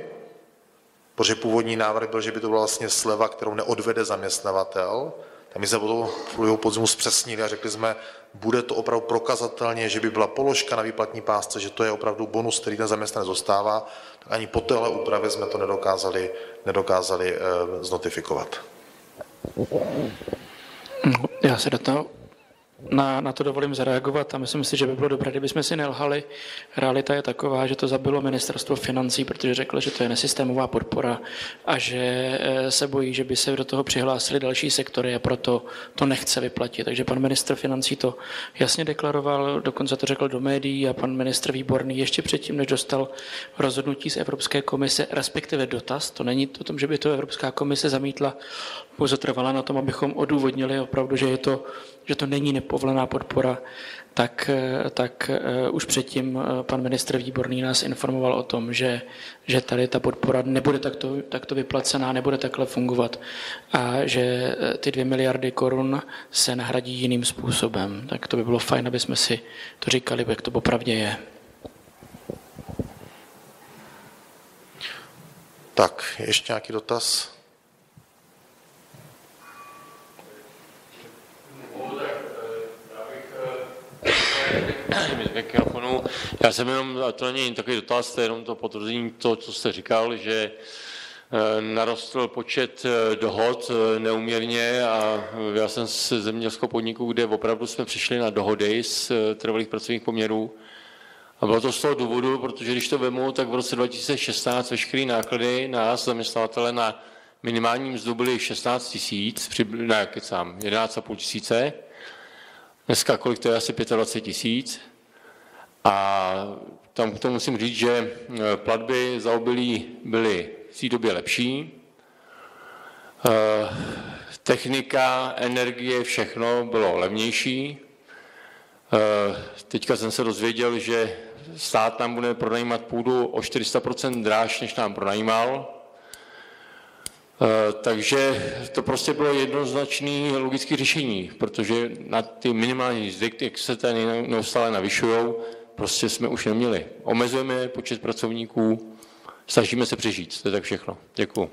protože původní návrh byl, že by to byla vlastně sleva, kterou neodvede zaměstnavatel, tak my jsme potom v průběhu podzimu zpřesnili a řekli jsme, bude to opravdu prokazatelně, že by byla položka na výplatní pásce, že to je opravdu bonus, který ten zaměstnanec dostává, tak ani po téhle úpravě jsme to nedokázali, nedokázali eh, znotifikovat. Já se do toho Na, na to dovolím zareagovat a myslím si, že by bylo dobré, kdybychom si nelhali. Realita je taková, že to zabilo ministerstvo financí, protože řeklo, že to je nesystémová podpora a že se bojí, že by se do toho přihlásili další sektory a proto to nechce vyplatit. Takže pan ministr financí to jasně deklaroval, dokonce to řekl do médií a pan ministr Výborný ještě předtím, než dostal rozhodnutí z Evropské komise, respektive dotaz. To není o tom, že by to Evropská komise zamítla, pouze trvala na tom, abychom odůvodnili opravdu, že, je to, že to není nepo povolená podpora, tak, tak už předtím pan ministr Výborný nás informoval o tom, že, že tady ta podpora nebude takto, takto vyplacená, nebude takhle fungovat a že ty dvě miliardy korun se nahradí jiným způsobem. Tak to by bylo fajn, aby jsme si to říkali, jak to opravdu je. Tak, ještě nějaký dotaz? Mikrofonu. Já jsem jenom, a to není takový dotaz, to je jenom to potvrzení to, co jste říkal, že narostl počet dohod neuměrně a já jsem z zemědělského podniku, kde opravdu jsme přišli na dohody z trvalých pracovních poměrů. A bylo to z toho důvodu, protože když to vemu, tak v roce dva tisíce šestnáct veškeré náklady nás, zaměstnavatele, na minimální mzdu byly šestnáct tisíc, ne, kecám, jedenáct a půl tisíce. Dneska kolik to je, asi dvacet pět tisíc. A tam to musím říct, že platby za obilí byly v té době lepší. Technika, energie, všechno bylo levnější. Teďka jsem se dozvěděl, že stát nám bude pronajímat půdu o čtyři sta procent dráž, než nám pronajímal. Takže to prostě bylo jednoznačné logické řešení, protože na ty minimální mzdy, jak se tady neustále navyšují, prostě jsme už neměli. Omezujeme počet pracovníků, snažíme se přežít, to je tak všechno. Děkuju.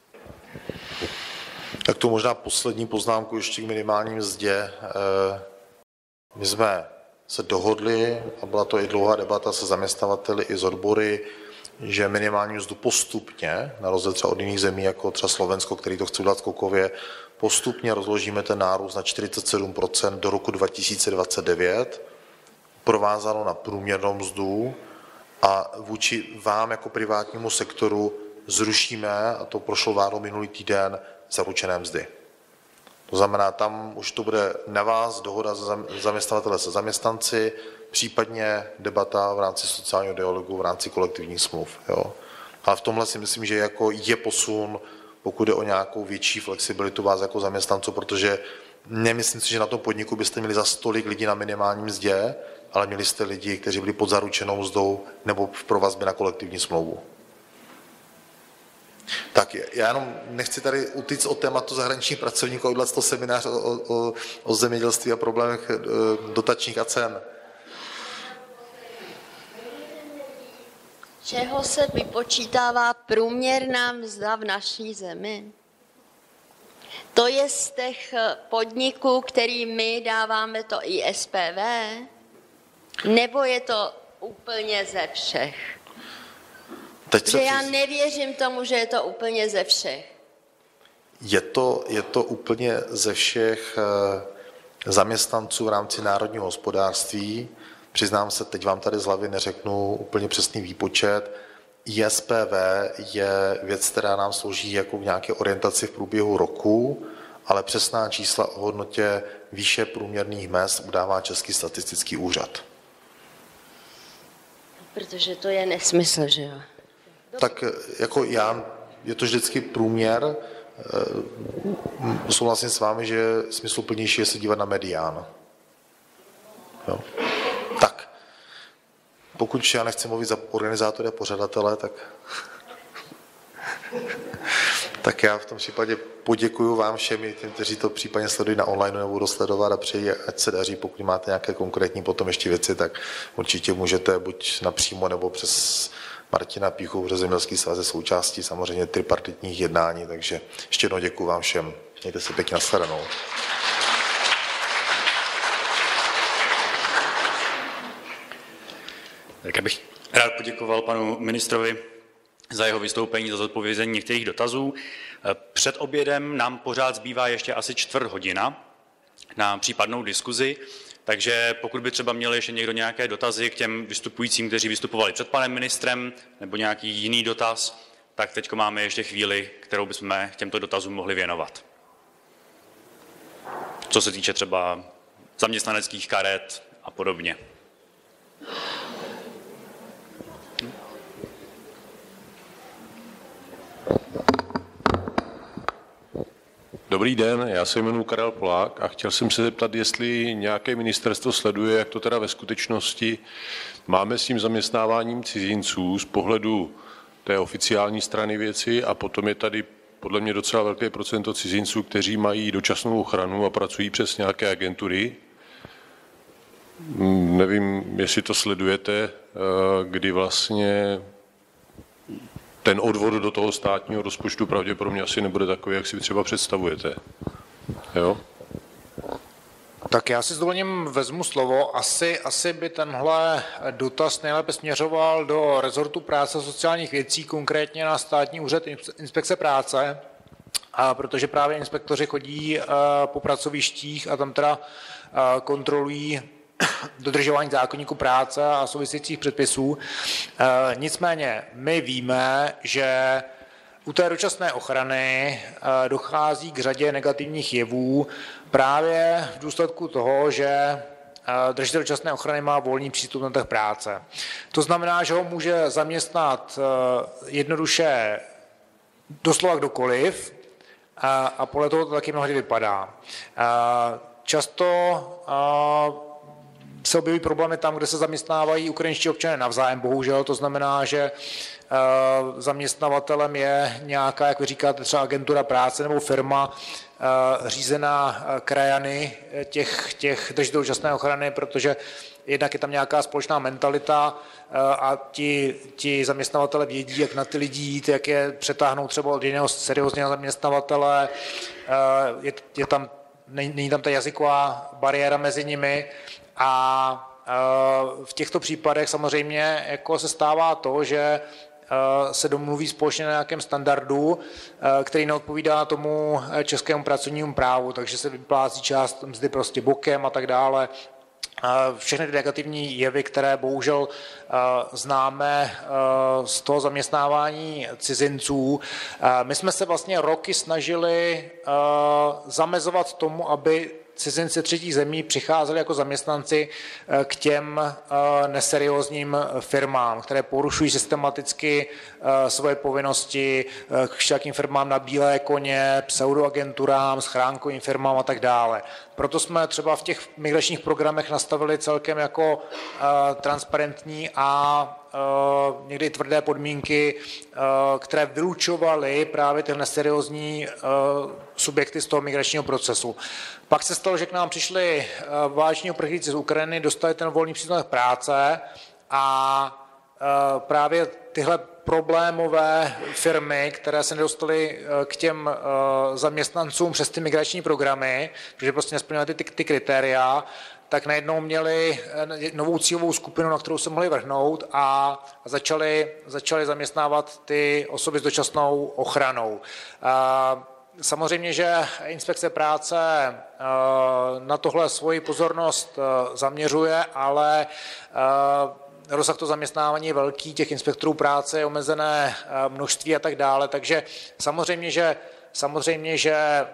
Tak tu možná poslední poznámku ještě k minimální mzdě. My jsme se dohodli, a byla to i dlouhá debata se zaměstnavateli i s odbory, že minimální mzdu postupně, na rozdíl třeba od jiných zemí, jako třeba Slovensko, který to chce udělat skokově, postupně rozložíme ten nárůst na čtyřicet sedm procent do roku dva tisíce dvacet devět, provázáno na průměrnou mzdu a vůči vám jako privátnímu sektoru zrušíme, a to prošlo vládou minulý týden, zaručené mzdy. To znamená, tam už to bude na vás dohoda zaměstnavatele se zaměstnanci, případně debata v rámci sociálního dialogu, v rámci kolektivních smluv. Jo. Ale v tomhle si myslím, že jako je posun, pokud jde o nějakou větší flexibilitu vás jako zaměstnanců, protože nemyslím si, že na tom podniku byste měli za stolik lidí na minimální mzdě, ale měli jste lidi, kteří byli pod zaručenou mzdou nebo v provazbě na kolektivní smlouvu. Tak já jenom nechci tady utíct od tématu zahraničních pracovníků, udělat to seminář o, o, o zemědělství a problémech dotačních a cen. Čeho se vypočítává průměrná mzda v naší zemi? To je z těch podniků, který my dáváme to I S P V? Nebo je to úplně ze všech? Teď že já nevěřím tomu, že je to úplně ze všech. Je to, je to úplně ze všech zaměstnanců v rámci národního hospodářství. Přiznám se, teď vám tady z hlavy neřeknu úplně přesný výpočet. I S P V je věc, která nám slouží jako v nějaké orientaci v průběhu roku, ale přesná čísla o hodnotě výše průměrných mezd udává Český statistický úřad. Protože to je nesmysl, že jo? Tak jako já, je to vždycky průměr. Souhlasím s vámi, že smysluplnější je se dívat na medián. Jo. Tak, pokud já nechci mluvit za organizátory a pořadatele, tak, tak já v tom případě poděkuju vám všem, těm, kteří to případně sledují na online nebo budou sledovat a přeji, ať se daří. Pokud máte nějaké konkrétní potom ještě věci, tak určitě můžete buď napřímo nebo přes Martina Píchu, protože Zemědělský svaz je součástí samozřejmě tripartitních jednání, takže ještě jednou děkuju vám všem. Mějte se pěkně nashledanou. Tak já bych rád poděkoval panu ministrovi za jeho vystoupení, za zodpovězení některých dotazů. Před obědem nám pořád zbývá ještě asi čtvrt hodina na případnou diskuzi, takže pokud by třeba měl ještě někdo nějaké dotazy k těm vystupujícím, kteří vystupovali před panem ministrem, nebo nějaký jiný dotaz, tak teď máme ještě chvíli, kterou bychom těmto dotazům mohli věnovat. Co se týče třeba zaměstnaneckých karet a podobně. Dobrý den, já se jmenuji Karel Polák a chtěl jsem se zeptat, jestli nějaké ministerstvo sleduje, jak to teda ve skutečnosti máme s tím zaměstnáváním cizinců z pohledu té oficiální strany věci a potom je tady podle mě docela velké procento cizinců, kteří mají dočasnou ochranu a pracují přes nějaké agentury. Nevím, jestli to sledujete, kdy vlastně ten odvod do toho státního rozpočtu pravděpodobně asi nebude takový, jak si třeba představujete. Jo? Tak já si s dovolením vezmu slovo. Asi, asi by tenhle dotaz nejlépe směřoval do rezortu práce a sociálních věcí, konkrétně na Státní úřad inspekce práce, a protože právě inspektoři chodí po pracovištích a tam teda kontrolují dodržování zákoníku práce a souvisejících předpisů. Nicméně my víme, že u té dočasné ochrany dochází k řadě negativních jevů právě v důsledku toho, že držitel dočasné ochrany má volný přístup na trh práce. To znamená, že ho může zaměstnat jednoduše doslova kdokoliv a podle toho to taky mnohdy vypadá. Často se objeví problémy tam, kde se zaměstnávají ukrajinští občané navzájem, bohužel. To znamená, že zaměstnavatelem je nějaká, jak vy říkáte, třeba agentura práce nebo firma řízená krajany těch, těch držitelů dočasné ochrany, protože jednak je tam nějaká společná mentalita a ti, ti zaměstnavatele vědí, jak na ty lidi jít, jak je přetáhnout třeba od jiného seriózního zaměstnavatele. Je, je tam, není tam ta jazyková bariéra mezi nimi. A v těchto případech samozřejmě jako se stává to, že se domluví společně na nějakém standardu, který neodpovídá tomu českému pracovnímu právu, takže se vyplácí část mzdy prostě bokem a tak dále. Všechny ty negativní jevy, které bohužel známe z toho zaměstnávání cizinců. My jsme se vlastně roky snažili zamezovat tomu, aby cizinci třetích zemí přicházeli jako zaměstnanci k těm neseriózním firmám, které porušují systematicky svoje povinnosti, k všakým firmám na bílé koně, pseudoagenturám, schránkovým firmám a tak dále. Proto jsme třeba v těch migračních programech nastavili celkem jako transparentní a někdy tvrdé podmínky, které vylučovaly právě ty neseriózní subjekty z toho migračního procesu. Pak se stalo, že k nám přišli vážní uprchlíci z Ukrajiny, dostali ten volný přístup práce a právě tyhle problémové firmy, které se nedostaly k těm zaměstnancům přes ty migrační programy, protože prostě nesplňovaly ty, ty, ty kritéria, tak najednou měli novou cílovou skupinu, na kterou se mohli vrhnout a začali, začali zaměstnávat ty osoby s dočasnou ochranou. Samozřejmě, že inspekce práce na tohle svoji pozornost zaměřuje, ale rozsah to zaměstnávání je velký, těch inspektorů práce je omezené množství a tak dále, takže samozřejmě, že, samozřejmě, že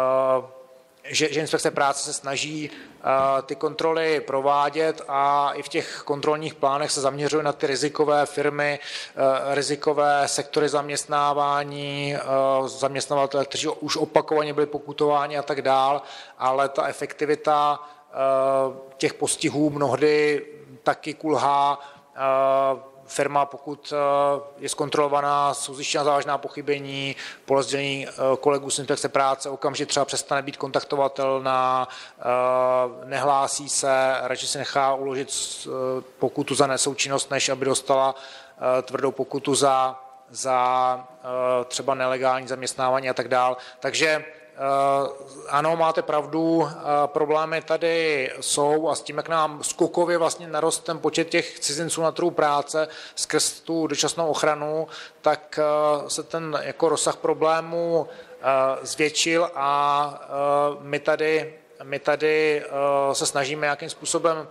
Že, že inspekce práce se snaží uh, ty kontroly provádět a i v těch kontrolních plánech se zaměřuje na ty rizikové firmy, uh, rizikové sektory zaměstnávání, uh, zaměstnavatele, kteří už opakovaně byli pokutováni a tak dál, ale ta efektivita uh, těch postihů mnohdy taky kulhá. Uh, Firma, pokud je zkontrolovaná, jsou zjištěna závažná pochybení, podle sdělení kolegů z inspekce práce okamžitě třeba přestane být kontaktovatelná, nehlásí se, radši si nechá uložit pokutu za nesoučinnost, než aby dostala tvrdou pokutu za, za třeba nelegální zaměstnávání a tak dále. Takže ano, máte pravdu, problémy tady jsou a s tím, jak nám skokově vlastně narost ten počet těch cizinců na trhu práce skrz tu dočasnou ochranu, tak se ten jako rozsah problémů zvětšil a my tady, my tady se snažíme nějakým způsobem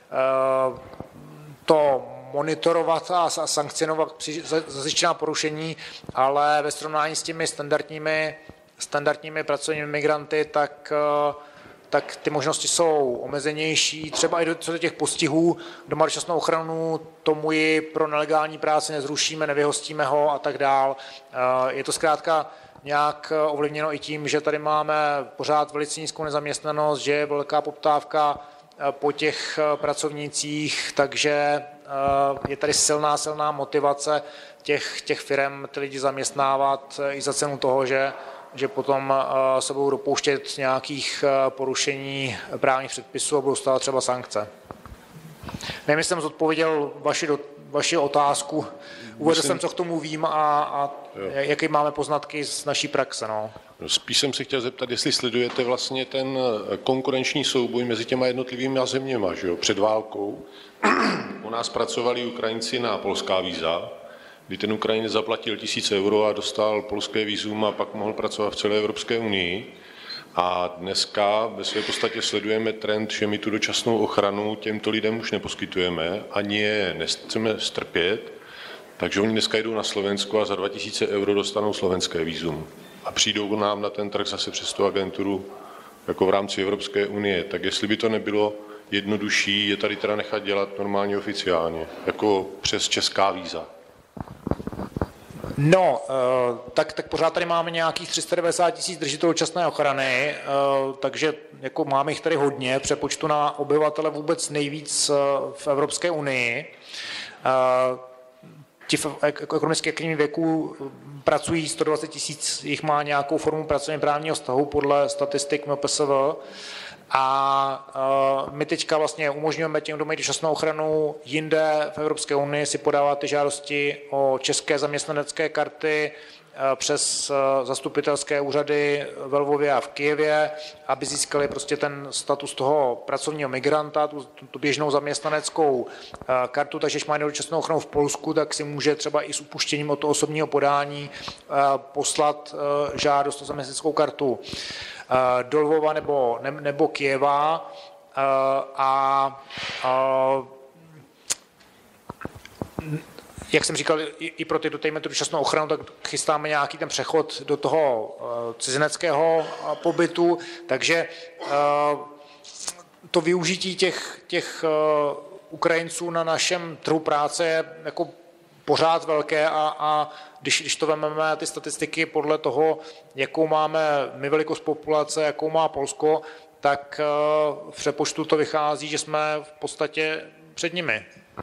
to monitorovat a sankcionovat při zjištěná porušení, ale ve srovnání s těmi standardními standardními pracovními migranty, tak tak ty možnosti jsou omezenější. Třeba i do, co do těch postihů, kdo má dočasnou ochranu, tomu ji pro nelegální práci nezrušíme, nevyhostíme ho a tak dál. Je to zkrátka nějak ovlivněno i tím, že tady máme pořád velice nízkou nezaměstnanost, že je velká poptávka po těch pracovnících, takže je tady silná, silná motivace těch, těch firem ty lidi zaměstnávat i za cenu toho, že, že potom se budou dopouštět nějakých porušení právních předpisů a budou stát třeba sankce. Nevím, jestli jsem zodpověděl vaši, do, vaši otázku. Uvedl jsem, co k tomu vím a, a jaké máme poznatky z naší praxe. No. Spíš jsem se chtěl zeptat, jestli sledujete vlastně ten konkurenční souboj mezi těma jednotlivými zeměma, že jo? Před válkou. U nás pracovali Ukrajinci na polská víza, kdy ten Ukrajinec zaplatil tisíc euro a dostal polské vízum a pak mohl pracovat v celé Evropské unii. A dneska ve své podstatě sledujeme trend, že my tu dočasnou ochranu těmto lidem už neposkytujeme, ani je nechceme strpět, takže oni dneska jdou na Slovensko a za dva tisíce euro dostanou slovenské vízum. A přijdou nám na ten trh zase přes tu agenturu jako v rámci Evropské unie. Tak jestli by to nebylo jednodušší, je tady teda nechat dělat normálně oficiálně, jako přes česká víza. No, tak, tak pořád tady máme nějakých tři sta devadesát tisíc držitelů dočasné ochrany, takže jako máme jich tady hodně, v přepočtu na obyvatele vůbec nejvíc v Evropské unii. Ti v ekonomicky aktivním věku pracují, sto dvacet tisíc jich má nějakou formu pracovně právního vztahu podle statistik M P S V. A my teďka vlastně umožňujeme těm, kdo mají dočasnou ochranu jinde v Evropské unii, si podávat ty žádosti o české zaměstnanecké karty přes zastupitelské úřady ve Lvově a v Kyjevě, aby získali prostě ten status toho pracovního migranta, tu, tu běžnou zaměstnaneckou kartu, takže když má dočasnou ochranu v Polsku, tak si může třeba i s upuštěním od toho osobního podání poslat žádost o zaměstnaneckou kartu do Lvova nebo, ne, nebo Kyjeva a, a jak jsem říkal, i, i pro ty, dejme tu dočasnou ochranu, tak chystáme nějaký ten přechod do toho cizineckého pobytu, takže to využití těch, těch Ukrajinců na našem trhu práce je jako pořád velké a, a když, když to vezmeme ty statistiky podle toho, jakou máme my velikost populace, jakou má Polsko, tak v přepočtu to vychází, že jsme v podstatě před nimi.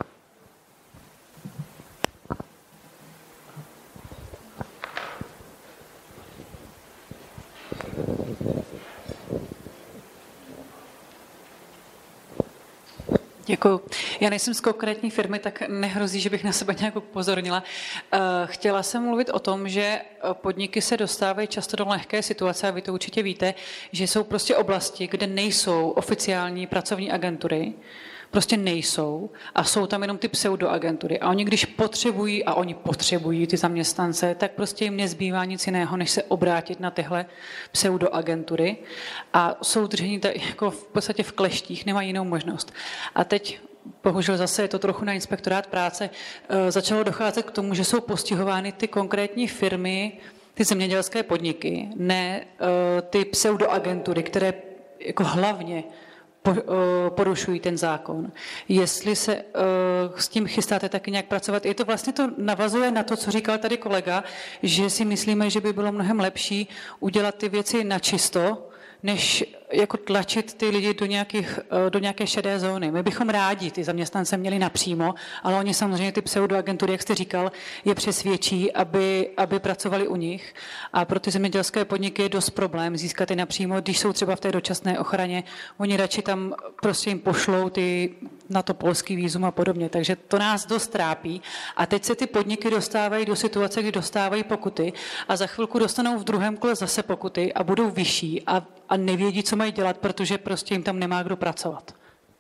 Děkuju. Já nejsem z konkrétní firmy, tak nehrozí, že bych na sebe nějak upozornila. Chtěla jsem mluvit o tom, že podniky se dostávají často do lehké situace, a vy to určitě víte, že jsou prostě oblasti, kde nejsou oficiální pracovní agentury, prostě nejsou a jsou tam jenom ty pseudoagentury. A oni, když potřebují, a oni potřebují ty zaměstnance, tak prostě jim nezbývá nic jiného, než se obrátit na tyhle pseudoagentury. A jsou držení jako v podstatě v kleštích, nemají jinou možnost. A teď, bohužel zase je to trochu na inspektorát práce, začalo docházet k tomu, že jsou postihovány ty konkrétní firmy, ty zemědělské podniky, ne ty pseudoagentury, které jako hlavně porušují ten zákon. Jestli se uh, s tím chystáte taky nějak pracovat, je to vlastně to navazuje na to, co říkal tady kolega, že si myslíme, že by bylo mnohem lepší udělat ty věci načisto, než jako tlačit ty lidi do, nějakých, do nějaké šedé zóny. My bychom rádi ty zaměstnance měli napřímo, ale oni samozřejmě ty pseudoagentury, jak jste říkal, je přesvědčí, aby, aby pracovali u nich. A pro ty zemědělské podniky je dost problém získat je napřímo, když jsou třeba v té dočasné ochraně. Oni radši tam prostě jim pošlou ty, na to polský vízum a podobně. Takže to nás dost trápí. A teď se ty podniky dostávají do situace, kdy dostávají pokuty a za chvilku dostanou v druhém kole zase pokuty a budou vyšší a, a nevědí, co mají dělat, protože prostě jim tam nemá kdo pracovat.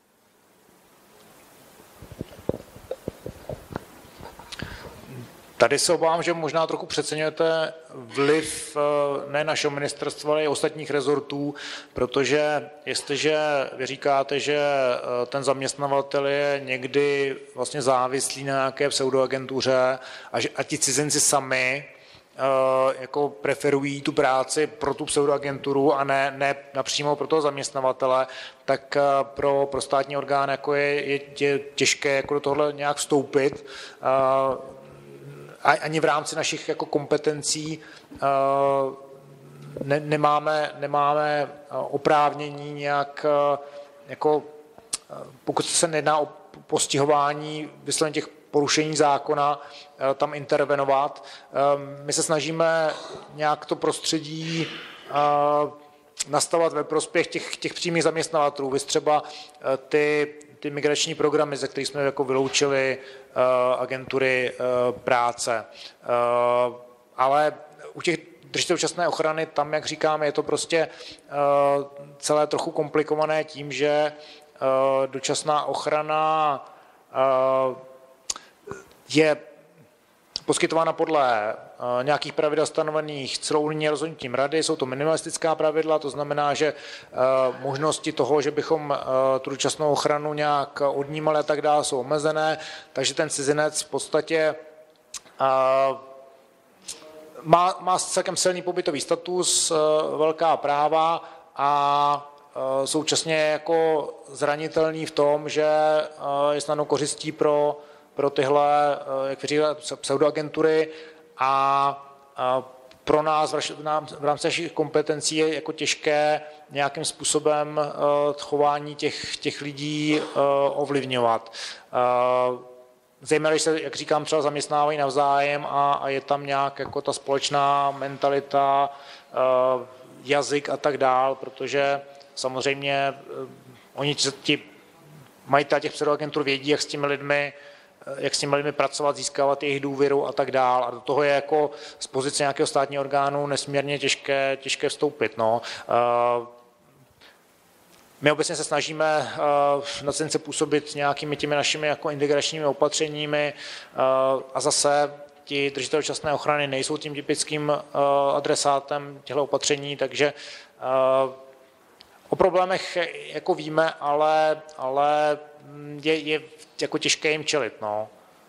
Tady se obávám, že možná trochu přeceňujete vliv ne našeho ministerstva, ale i ostatních rezortů, protože jestliže vy říkáte, že ten zaměstnavatel je někdy vlastně závislý na nějaké pseudoagentuře a, že, a ti cizinci sami jako preferují tu práci pro tu pseudoagenturu a ne, ne napřímo pro toho zaměstnavatele, tak pro, pro státní orgán jako je, je, je těžké jako do tohle nějak vstoupit. Ani v rámci našich jako kompetencí ne, nemáme, nemáme oprávnění nějak, jako, pokud se nejedná o postihování vysloveně těch porušení zákona, tam intervenovat. My se snažíme nějak to prostředí nastavovat ve prospěch těch, těch přímých zaměstnavatelů. Vy třeba ty, ty migrační programy, ze kterých jsme jako vyloučili agentury práce. Ale u těch držitelů časné ochrany, tam, jak říkám, je to prostě celé trochu komplikované tím, že dočasná ochrana je poskytována podle nějakých pravidel stanovených celounijním rozhodnutím rady. Jsou to minimalistická pravidla, to znamená, že možnosti toho, že bychom tu dočasnou ochranu nějak odnímali a tak dále, jsou omezené, takže ten cizinec v podstatě má, má celkem silný pobytový status, velká práva a současně jako zranitelný v tom, že je snadno kořistí pro, pro tyhle, jak říkáte, pseudoagentury a pro nás v rámci našich kompetencí je jako těžké nějakým způsobem chování těch, těch lidí ovlivňovat. Zejména, když se, jak říkám, třeba zaměstnávají navzájem a, a je tam nějak jako ta společná mentalita, jazyk a tak dál, protože samozřejmě oni ti majitelé těch pseudoagentur vědí, jak s těmi lidmi, jak s těmi lidmi pracovat, získávat jejich důvěru a tak dál. A do toho je jako z pozice nějakého státního orgánu nesmírně těžké, těžké vstoupit. No. My obecně se snažíme na cizince působit nějakými těmi našimi jako integračními opatřeními a zase ti držitelé časné ochrany nejsou tím typickým adresátem těchto opatření, takže o problémech jako víme, ale, ale je, je jako těžké jim čelit. No.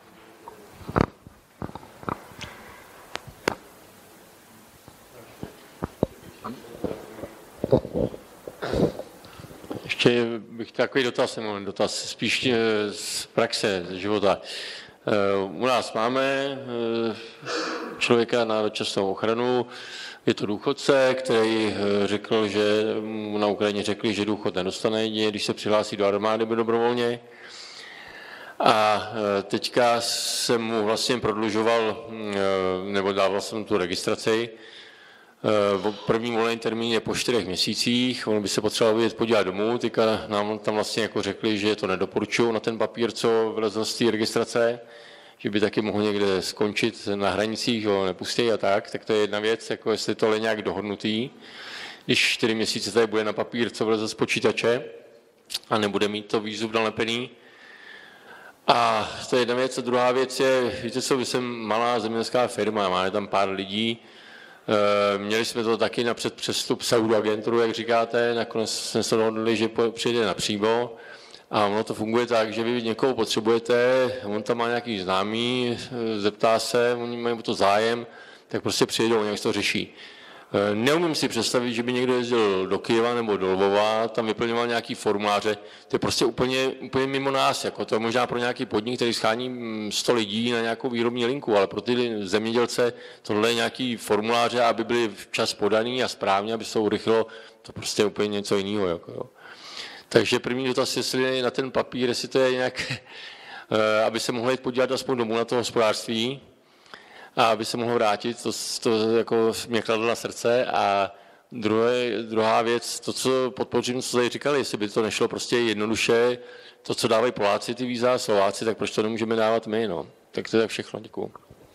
Ještě bych takový dotaz, nebo dotaz spíš z praxe, z života. U nás máme člověka na dočasnou ochranu, je to důchodce, který řekl, že na Ukrajině řekli, že důchod nedostane jedině, když se přihlásí do armády dobrovolně. A teďka jsem mu vlastně prodlužoval, nebo dával jsem tu registraci. První volný termín je po čtyřech měsících, on by se potřeboval vidět podívat domů, teďka nám tam vlastně jako řekli, že to nedoporučují na ten papír, co vylezl z té registrace, že by taky mohl někde skončit na hranicích, že ho nepustí a tak, tak to je jedna věc, jako jestli to je nějak dohodnutý, když čtyři měsíce tady bude na papír, co vylezl z počítače a nebude mít to vízum nalepený. A to je jedna věc. A druhá věc je, víte co, vy jsem malá zemědělská firma, máme tam pár lidí, měli jsme to taky napřed přes tu pseudoagenturu, jak říkáte, nakonec jsme se dohodli, že přijde na přímo. A ono to funguje tak, že vy někoho potřebujete, on tam má nějaký známý, zeptá se, oni mají o to zájem, tak prostě přijedou, nějak to řeší. Neumím si představit, že by někdo jezdil do Kyjeva nebo do Lvova, tam vyplňoval nějaký formuláře, to je prostě úplně, úplně mimo nás, jako to je možná pro nějaký podnik, který schání sto lidí na nějakou výrobní linku, ale pro ty zemědělce tohle je nějaký formuláře, aby byly včas podaný a správně, aby se to urychlilo, to prostě je úplně něco jiného. Jako, jo. Takže první dotaz, jestli na ten papír, jestli to je nějak, aby se mohli jít podívat aspoň domů na to hospodářství a aby se mohl vrátit, to, to jako mě kladlo na srdce. A druhé, druhá věc, to, co podpořím, co tady říkali, jestli by to nešlo prostě jednoduše, to, co dávají Poláci, ty víza, Slováci, tak proč to nemůžeme dávat my, no. Tak to je všechno, děkuju.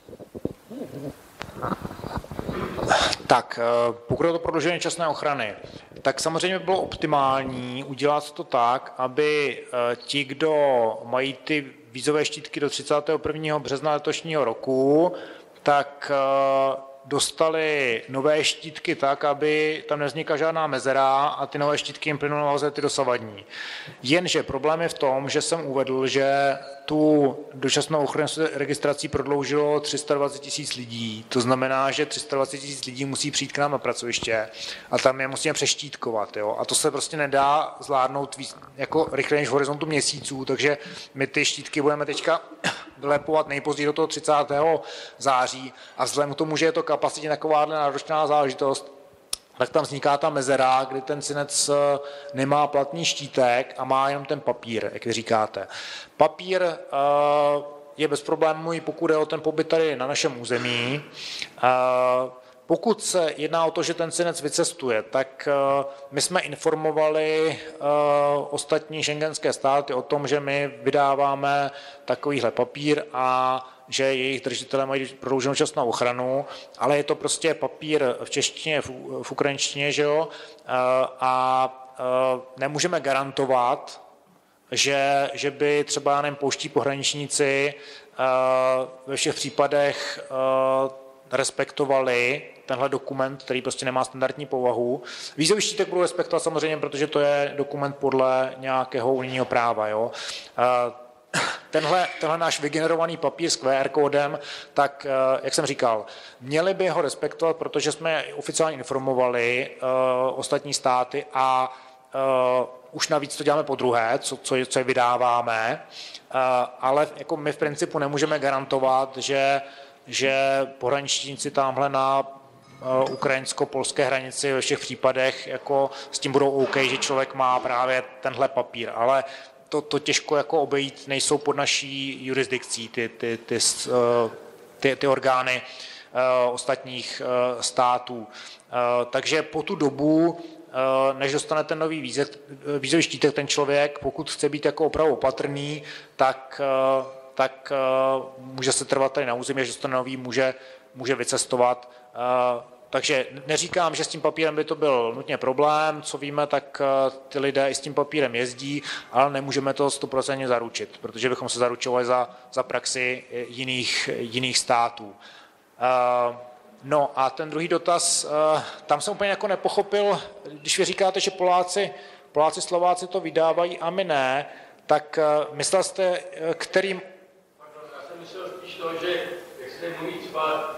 Tak, pokud je to prodloužení časné ochrany, tak samozřejmě by bylo optimální udělat to tak, aby ti, kdo mají ty vízové štítky do třicátého prvního března letošního roku, tak dostali nové štítky tak, aby tam nevznikla žádná mezera a ty nové štítky jim plynuly navaze ty dosavadní. Jenže problém je v tom, že jsem uvedl, že tu dočasnou ochranu registrací prodloužilo tři sta dvacet tisíc lidí. To znamená, že tři sta dvacet tisíc lidí musí přijít k nám na pracoviště a tam je musíme přeštítkovat. Jo? A to se prostě nedá zvládnout víc, jako rychleji než v horizontu měsíců, takže my ty štítky budeme teďka vylepovat nejpozději do toho třicátého září a vzhledem k tomu, že je to kapacitně takováhle náročná záležitost, tak tam vzniká ta mezera, kdy ten cinec nemá platný štítek a má jenom ten papír, jak vy říkáte. Papír je bez problémů, pokud je o ten pobyt tady na našem území. Pokud se jedná o to, že ten cinec vycestuje, tak my jsme informovali ostatní schengenské státy o tom, že my vydáváme takovýhle papír a že jejich držitelé mají prodlouženou časnou ochranu, ale je to prostě papír v češtině, v ukrajinštině, že jo? A nemůžeme garantovat, že, že by třeba nevím, polští pohraničníci ve všech případech respektovali tenhle dokument, který prostě nemá standardní povahu. Vízový štítek budou respektovat samozřejmě, protože to je dokument podle nějakého unijního práva. Jo? Tenhle, tenhle náš vygenerovaný papír s Q R kódem, tak, jak jsem říkal, měli by ho respektovat, protože jsme oficiálně informovali uh, ostatní státy a uh, už navíc to děláme po druhé, co, co, co je vydáváme, uh, ale jako my v principu nemůžeme garantovat, že, že pohraničníci tamhle na uh, ukrajinsko-polské hranici ve všech případech jako s tím budou OK, že člověk má právě tenhle papír, ale To, to těžko jako obejít, nejsou pod naší jurisdikcí ty, ty, ty, ty, ty orgány uh, ostatních uh, států. Uh, takže po tu dobu, uh, než dostane ten nový vízový štítek ten člověk, pokud chce být jako opravdu opatrný, tak, uh, tak uh, může se trvat tady na území, že dostane nový, může, může vycestovat. Uh, Takže neříkám, že s tím papírem by to byl nutně problém, co víme, tak ty lidé i s tím papírem jezdí, ale nemůžeme to sto procent zaručit, protože bychom se zaručovali za, za praxi jiných, jiných států. No a ten druhý dotaz, tam jsem úplně jako nepochopil, když vy říkáte, že Poláci, Poláci Slováci to vydávají a my ne, tak myslel jste, kterým... Já jsem myslel spíš to, že jak se mluví třeba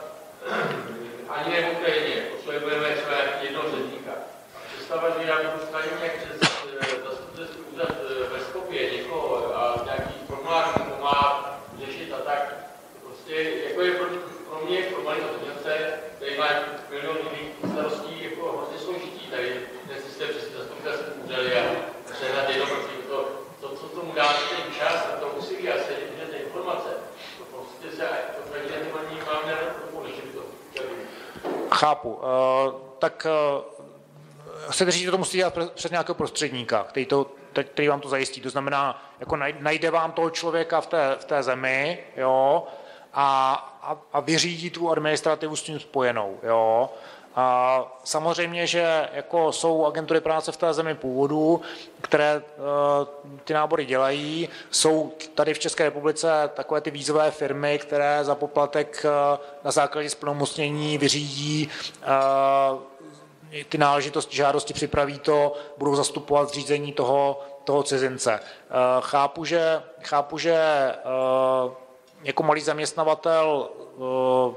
ani ne v Ukrajině, potřebujeme třeba jednoho řečníka. Představa, že já budu stavit nějak přes zastupitelský úřad ve Skopje někoho a nějaký formulář mu má řešit a tak. Prostě jako je pro, pro mě, pro malý zastupitelce, který má milion jiných starostí, jako hrozně složitý tady ten systém přes zastupitelský úřady a přehnat jedno, protože to, to, co tomu dá ten čas a to úsilí a se ty informace, to prostě se to tady ani mám nedopomoží, že by to chtěli. Chápu. Uh, tak uh, chcete říct, že to musíte dělat přes nějakého prostředníka, který, to, který vám to zajistí. To znamená, jako najde vám toho člověka v té, v té zemi, jo, a, a, a vyřídí tu administrativu s tím spojenou. Jo. A samozřejmě, že jako jsou agentury práce v té zemi původu, které uh, ty nábory dělají. Jsou tady v České republice takové ty vízové firmy, které za poplatek uh, na základě splnomocnění vyřídí uh, ty náležitosti, žádosti, připraví to, budou zastupovat zřízení toho, toho cizince. Uh, chápu, že, chápu, že uh, jako malý zaměstnavatel uh,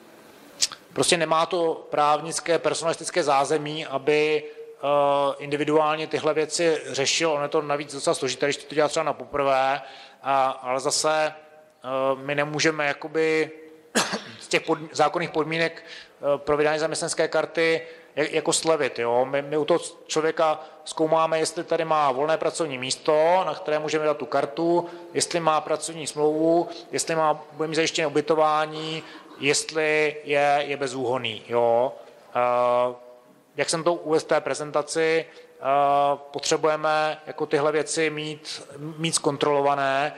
prostě nemá to právnické, personalistické zázemí, aby uh, individuálně tyhle věci řešil. Ono je to navíc docela složité, když to dělá třeba na poprvé, a, ale zase uh, my nemůžeme jakoby z těch pod, zákonných podmínek uh, pro vydání zaměstnanské karty jak, jako slevit. Jo? My, my u toho člověka zkoumáme, jestli tady má volné pracovní místo, na které můžeme dát tu kartu, jestli má pracovní smlouvu, jestli má, bude mít zajištěné ubytování, jestli je, je bezúhonný. Jo. Uh, jak jsem to uvedl v té prezentaci, uh, potřebujeme jako tyhle věci mít, mít zkontrolované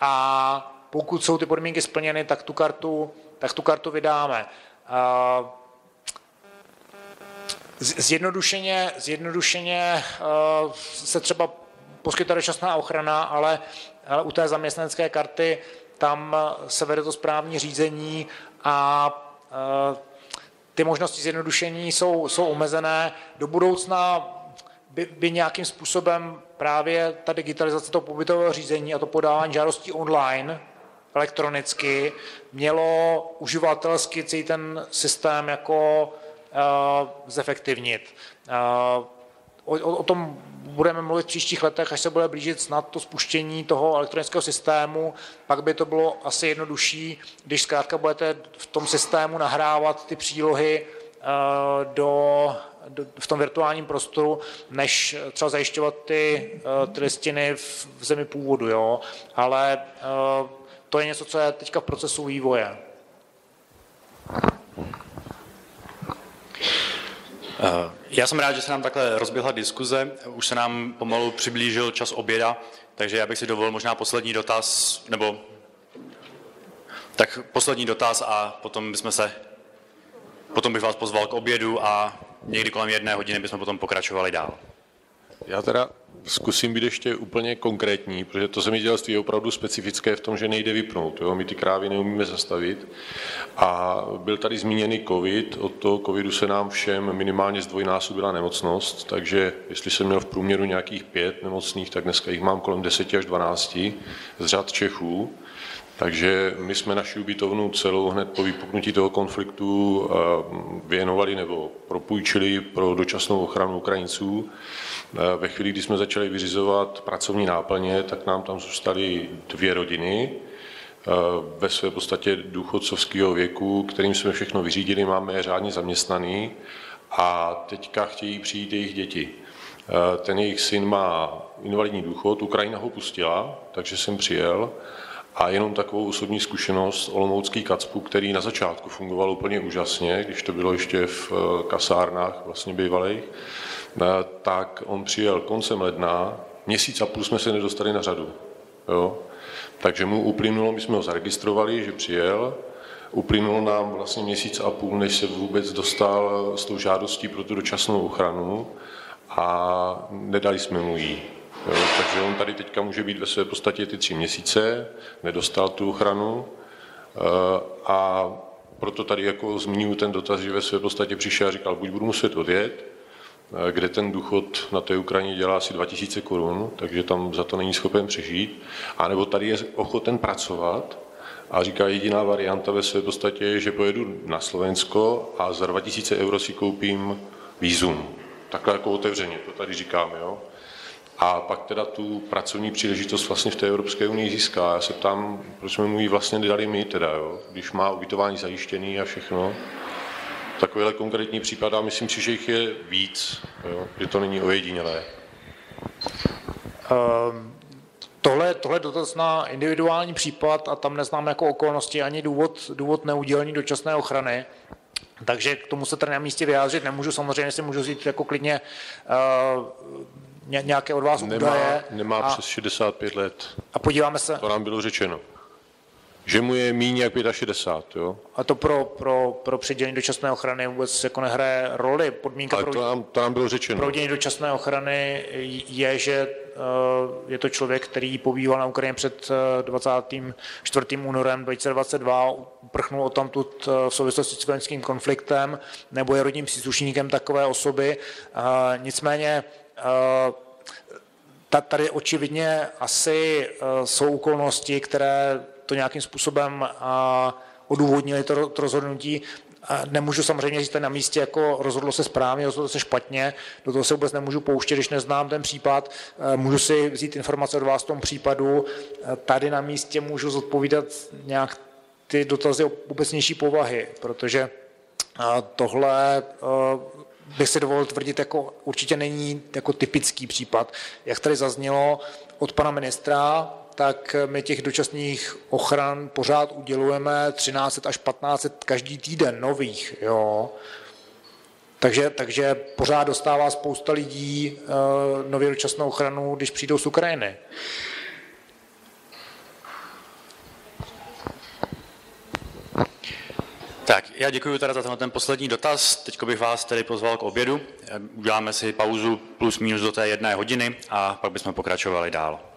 a pokud jsou ty podmínky splněny, tak tu kartu, tak tu kartu vydáme. Uh, zjednodušeně zjednodušeně uh, se třeba poskytuje dočasná ochrana, ale, ale u té zaměstnanecké karty tam se vede to správní řízení a ty možnosti zjednodušení jsou, jsou omezené. Do budoucna by, by nějakým způsobem právě ta digitalizace toho pobytového řízení a to podávání žádostí online elektronicky mělo uživatelsky celý ten systém jako uh, zefektivnit. Uh, o, o tom budeme mluvit v příštích letech, až se bude blížit snad to spuštění toho elektronického systému, pak by to bylo asi jednodušší, když zkrátka budete v tom systému nahrávat ty přílohy uh, do, do, v tom virtuálním prostoru, než třeba zajišťovat ty, uh, ty listiny v, v zemi původu. Jo? Ale uh, to je něco, co je teďka v procesu vývoje. Já jsem rád, že se nám takhle rozběhla diskuze. Už se nám pomalu přiblížil čas oběda, takže já bych si dovolil možná poslední dotaz, nebo tak poslední dotaz a potom bychom se, potom bych vás pozval k obědu a někdy kolem jedné hodiny bychom potom pokračovali dál. Já teda zkusím být ještě úplně konkrétní, protože to zemědělství je opravdu specifické v tom, že nejde vypnout. Jo? My ty krávy neumíme zastavit. A byl tady zmíněný covid, od toho covidu se nám všem minimálně zdvojnásobila nemocnost, takže jestli jsem měl v průměru nějakých pět nemocných, tak dneska jich mám kolem deseti až dvanácti z řad Čechů. Takže my jsme naši ubytovnu celou hned po vypuknutí toho konfliktu věnovali nebo propůjčili pro dočasnou ochranu Ukrajinců. Ve chvíli, kdy jsme začali vyřizovat pracovní náplně, tak nám tam zůstaly dvě rodiny ve své podstatě důchodcovského věku, kterým jsme všechno vyřídili, máme je řádně zaměstnaný a teďka chtějí přijít jejich děti. Ten jejich syn má invalidní důchod, Ukrajina ho pustila, takže jsem přijel. A jenom takovou osobní zkušenost olomoucký Kacpu, který na začátku fungoval úplně úžasně, když to bylo ještě v kasárnách vlastně bývalých, tak on přijel koncem ledna, měsíc a půl jsme se nedostali na řadu. Jo? Takže mu uplynulo, my jsme ho zaregistrovali, že přijel, uplynulo nám vlastně měsíc a půl, než se vůbec dostal s tou žádostí pro tu dočasnou ochranu a nedali jsme mu jí. Jo, takže on tady teďka může být ve své podstatě ty tři měsíce, nedostal tu ochranu a proto tady jako zmiňuji ten dotaz, že ve své podstatě přišel a říkal, buď budu muset odjet, kde ten důchod na té Ukrajině dělá asi dva tisíce korun, takže tam za to není schopen přežít, anebo tady je ochoten pracovat a říká, jediná varianta ve své podstatě je, že pojedu na Slovensko a za dva tisíce euro si koupím vízum. Takhle jako otevřeně, to tady říkáme, jo. A pak teda tu pracovní příležitost vlastně v té Evropské unii získá. Já se ptám, proč jsme mu ji vlastně nedali my teda, jo? Když má ubytování zajištěný a všechno. Takovýhle konkrétní případ a myslím si, že jich je víc, jo? Že to není ojedinělé. Um, tohle, tohle dotaz na individuální případ a tam neznám jako okolnosti ani důvod, důvod neudělení dočasné ochrany. Takže k tomu se tady na místě vyjádřit nemůžu. Samozřejmě si můžu říct jako klidně uh, nějaké od vás nemá, údaje. Nemá a, přes šedesát pět let. A podíváme se. To nám bylo řečeno. Že mu je míň jak šedesát pět, jo? A to pro, pro, pro přidělení dočasné ochrany vůbec jako nehraje roli. Podmínka Ale pro, to nám, to nám bylo řečeno. pro udělení dočasné ochrany je, že uh, je to člověk, který pobýval na Ukrajině před dvacátým čtvrtým únorem dva tisíce dvacet dva, uprchnul odtamtud v souvislosti s vojenským konfliktem, nebo je rodním příslušníkem takové osoby. Uh, nicméně uh, tady očividně asi uh, jsou okolnosti, které to nějakým způsobem odůvodnili to, to rozhodnutí. Nemůžu samozřejmě říct na místě, jako rozhodlo se správně, rozhodlo se špatně, do toho se vůbec nemůžu pouštět, když neznám ten případ. Můžu si vzít informace od vás v tom případu. Tady na místě můžu zodpovídat nějak ty dotazy o obecnější povahy, protože tohle bych si dovolil tvrdit, jako určitě není jako typický případ. Jak tady zaznělo od pana ministra, tak my těch dočasných ochran pořád udělujeme třináct set až patnáct set každý týden nových. Jo. Takže, takže pořád dostává spousta lidí uh, nově dočasnou ochranu, když přijdou z Ukrajiny. Tak, já děkuji teda za ten poslední dotaz. Teď bych vás tedy pozval k obědu. Uděláme si pauzu plus minus do té jedné hodiny a pak bychom pokračovali dál.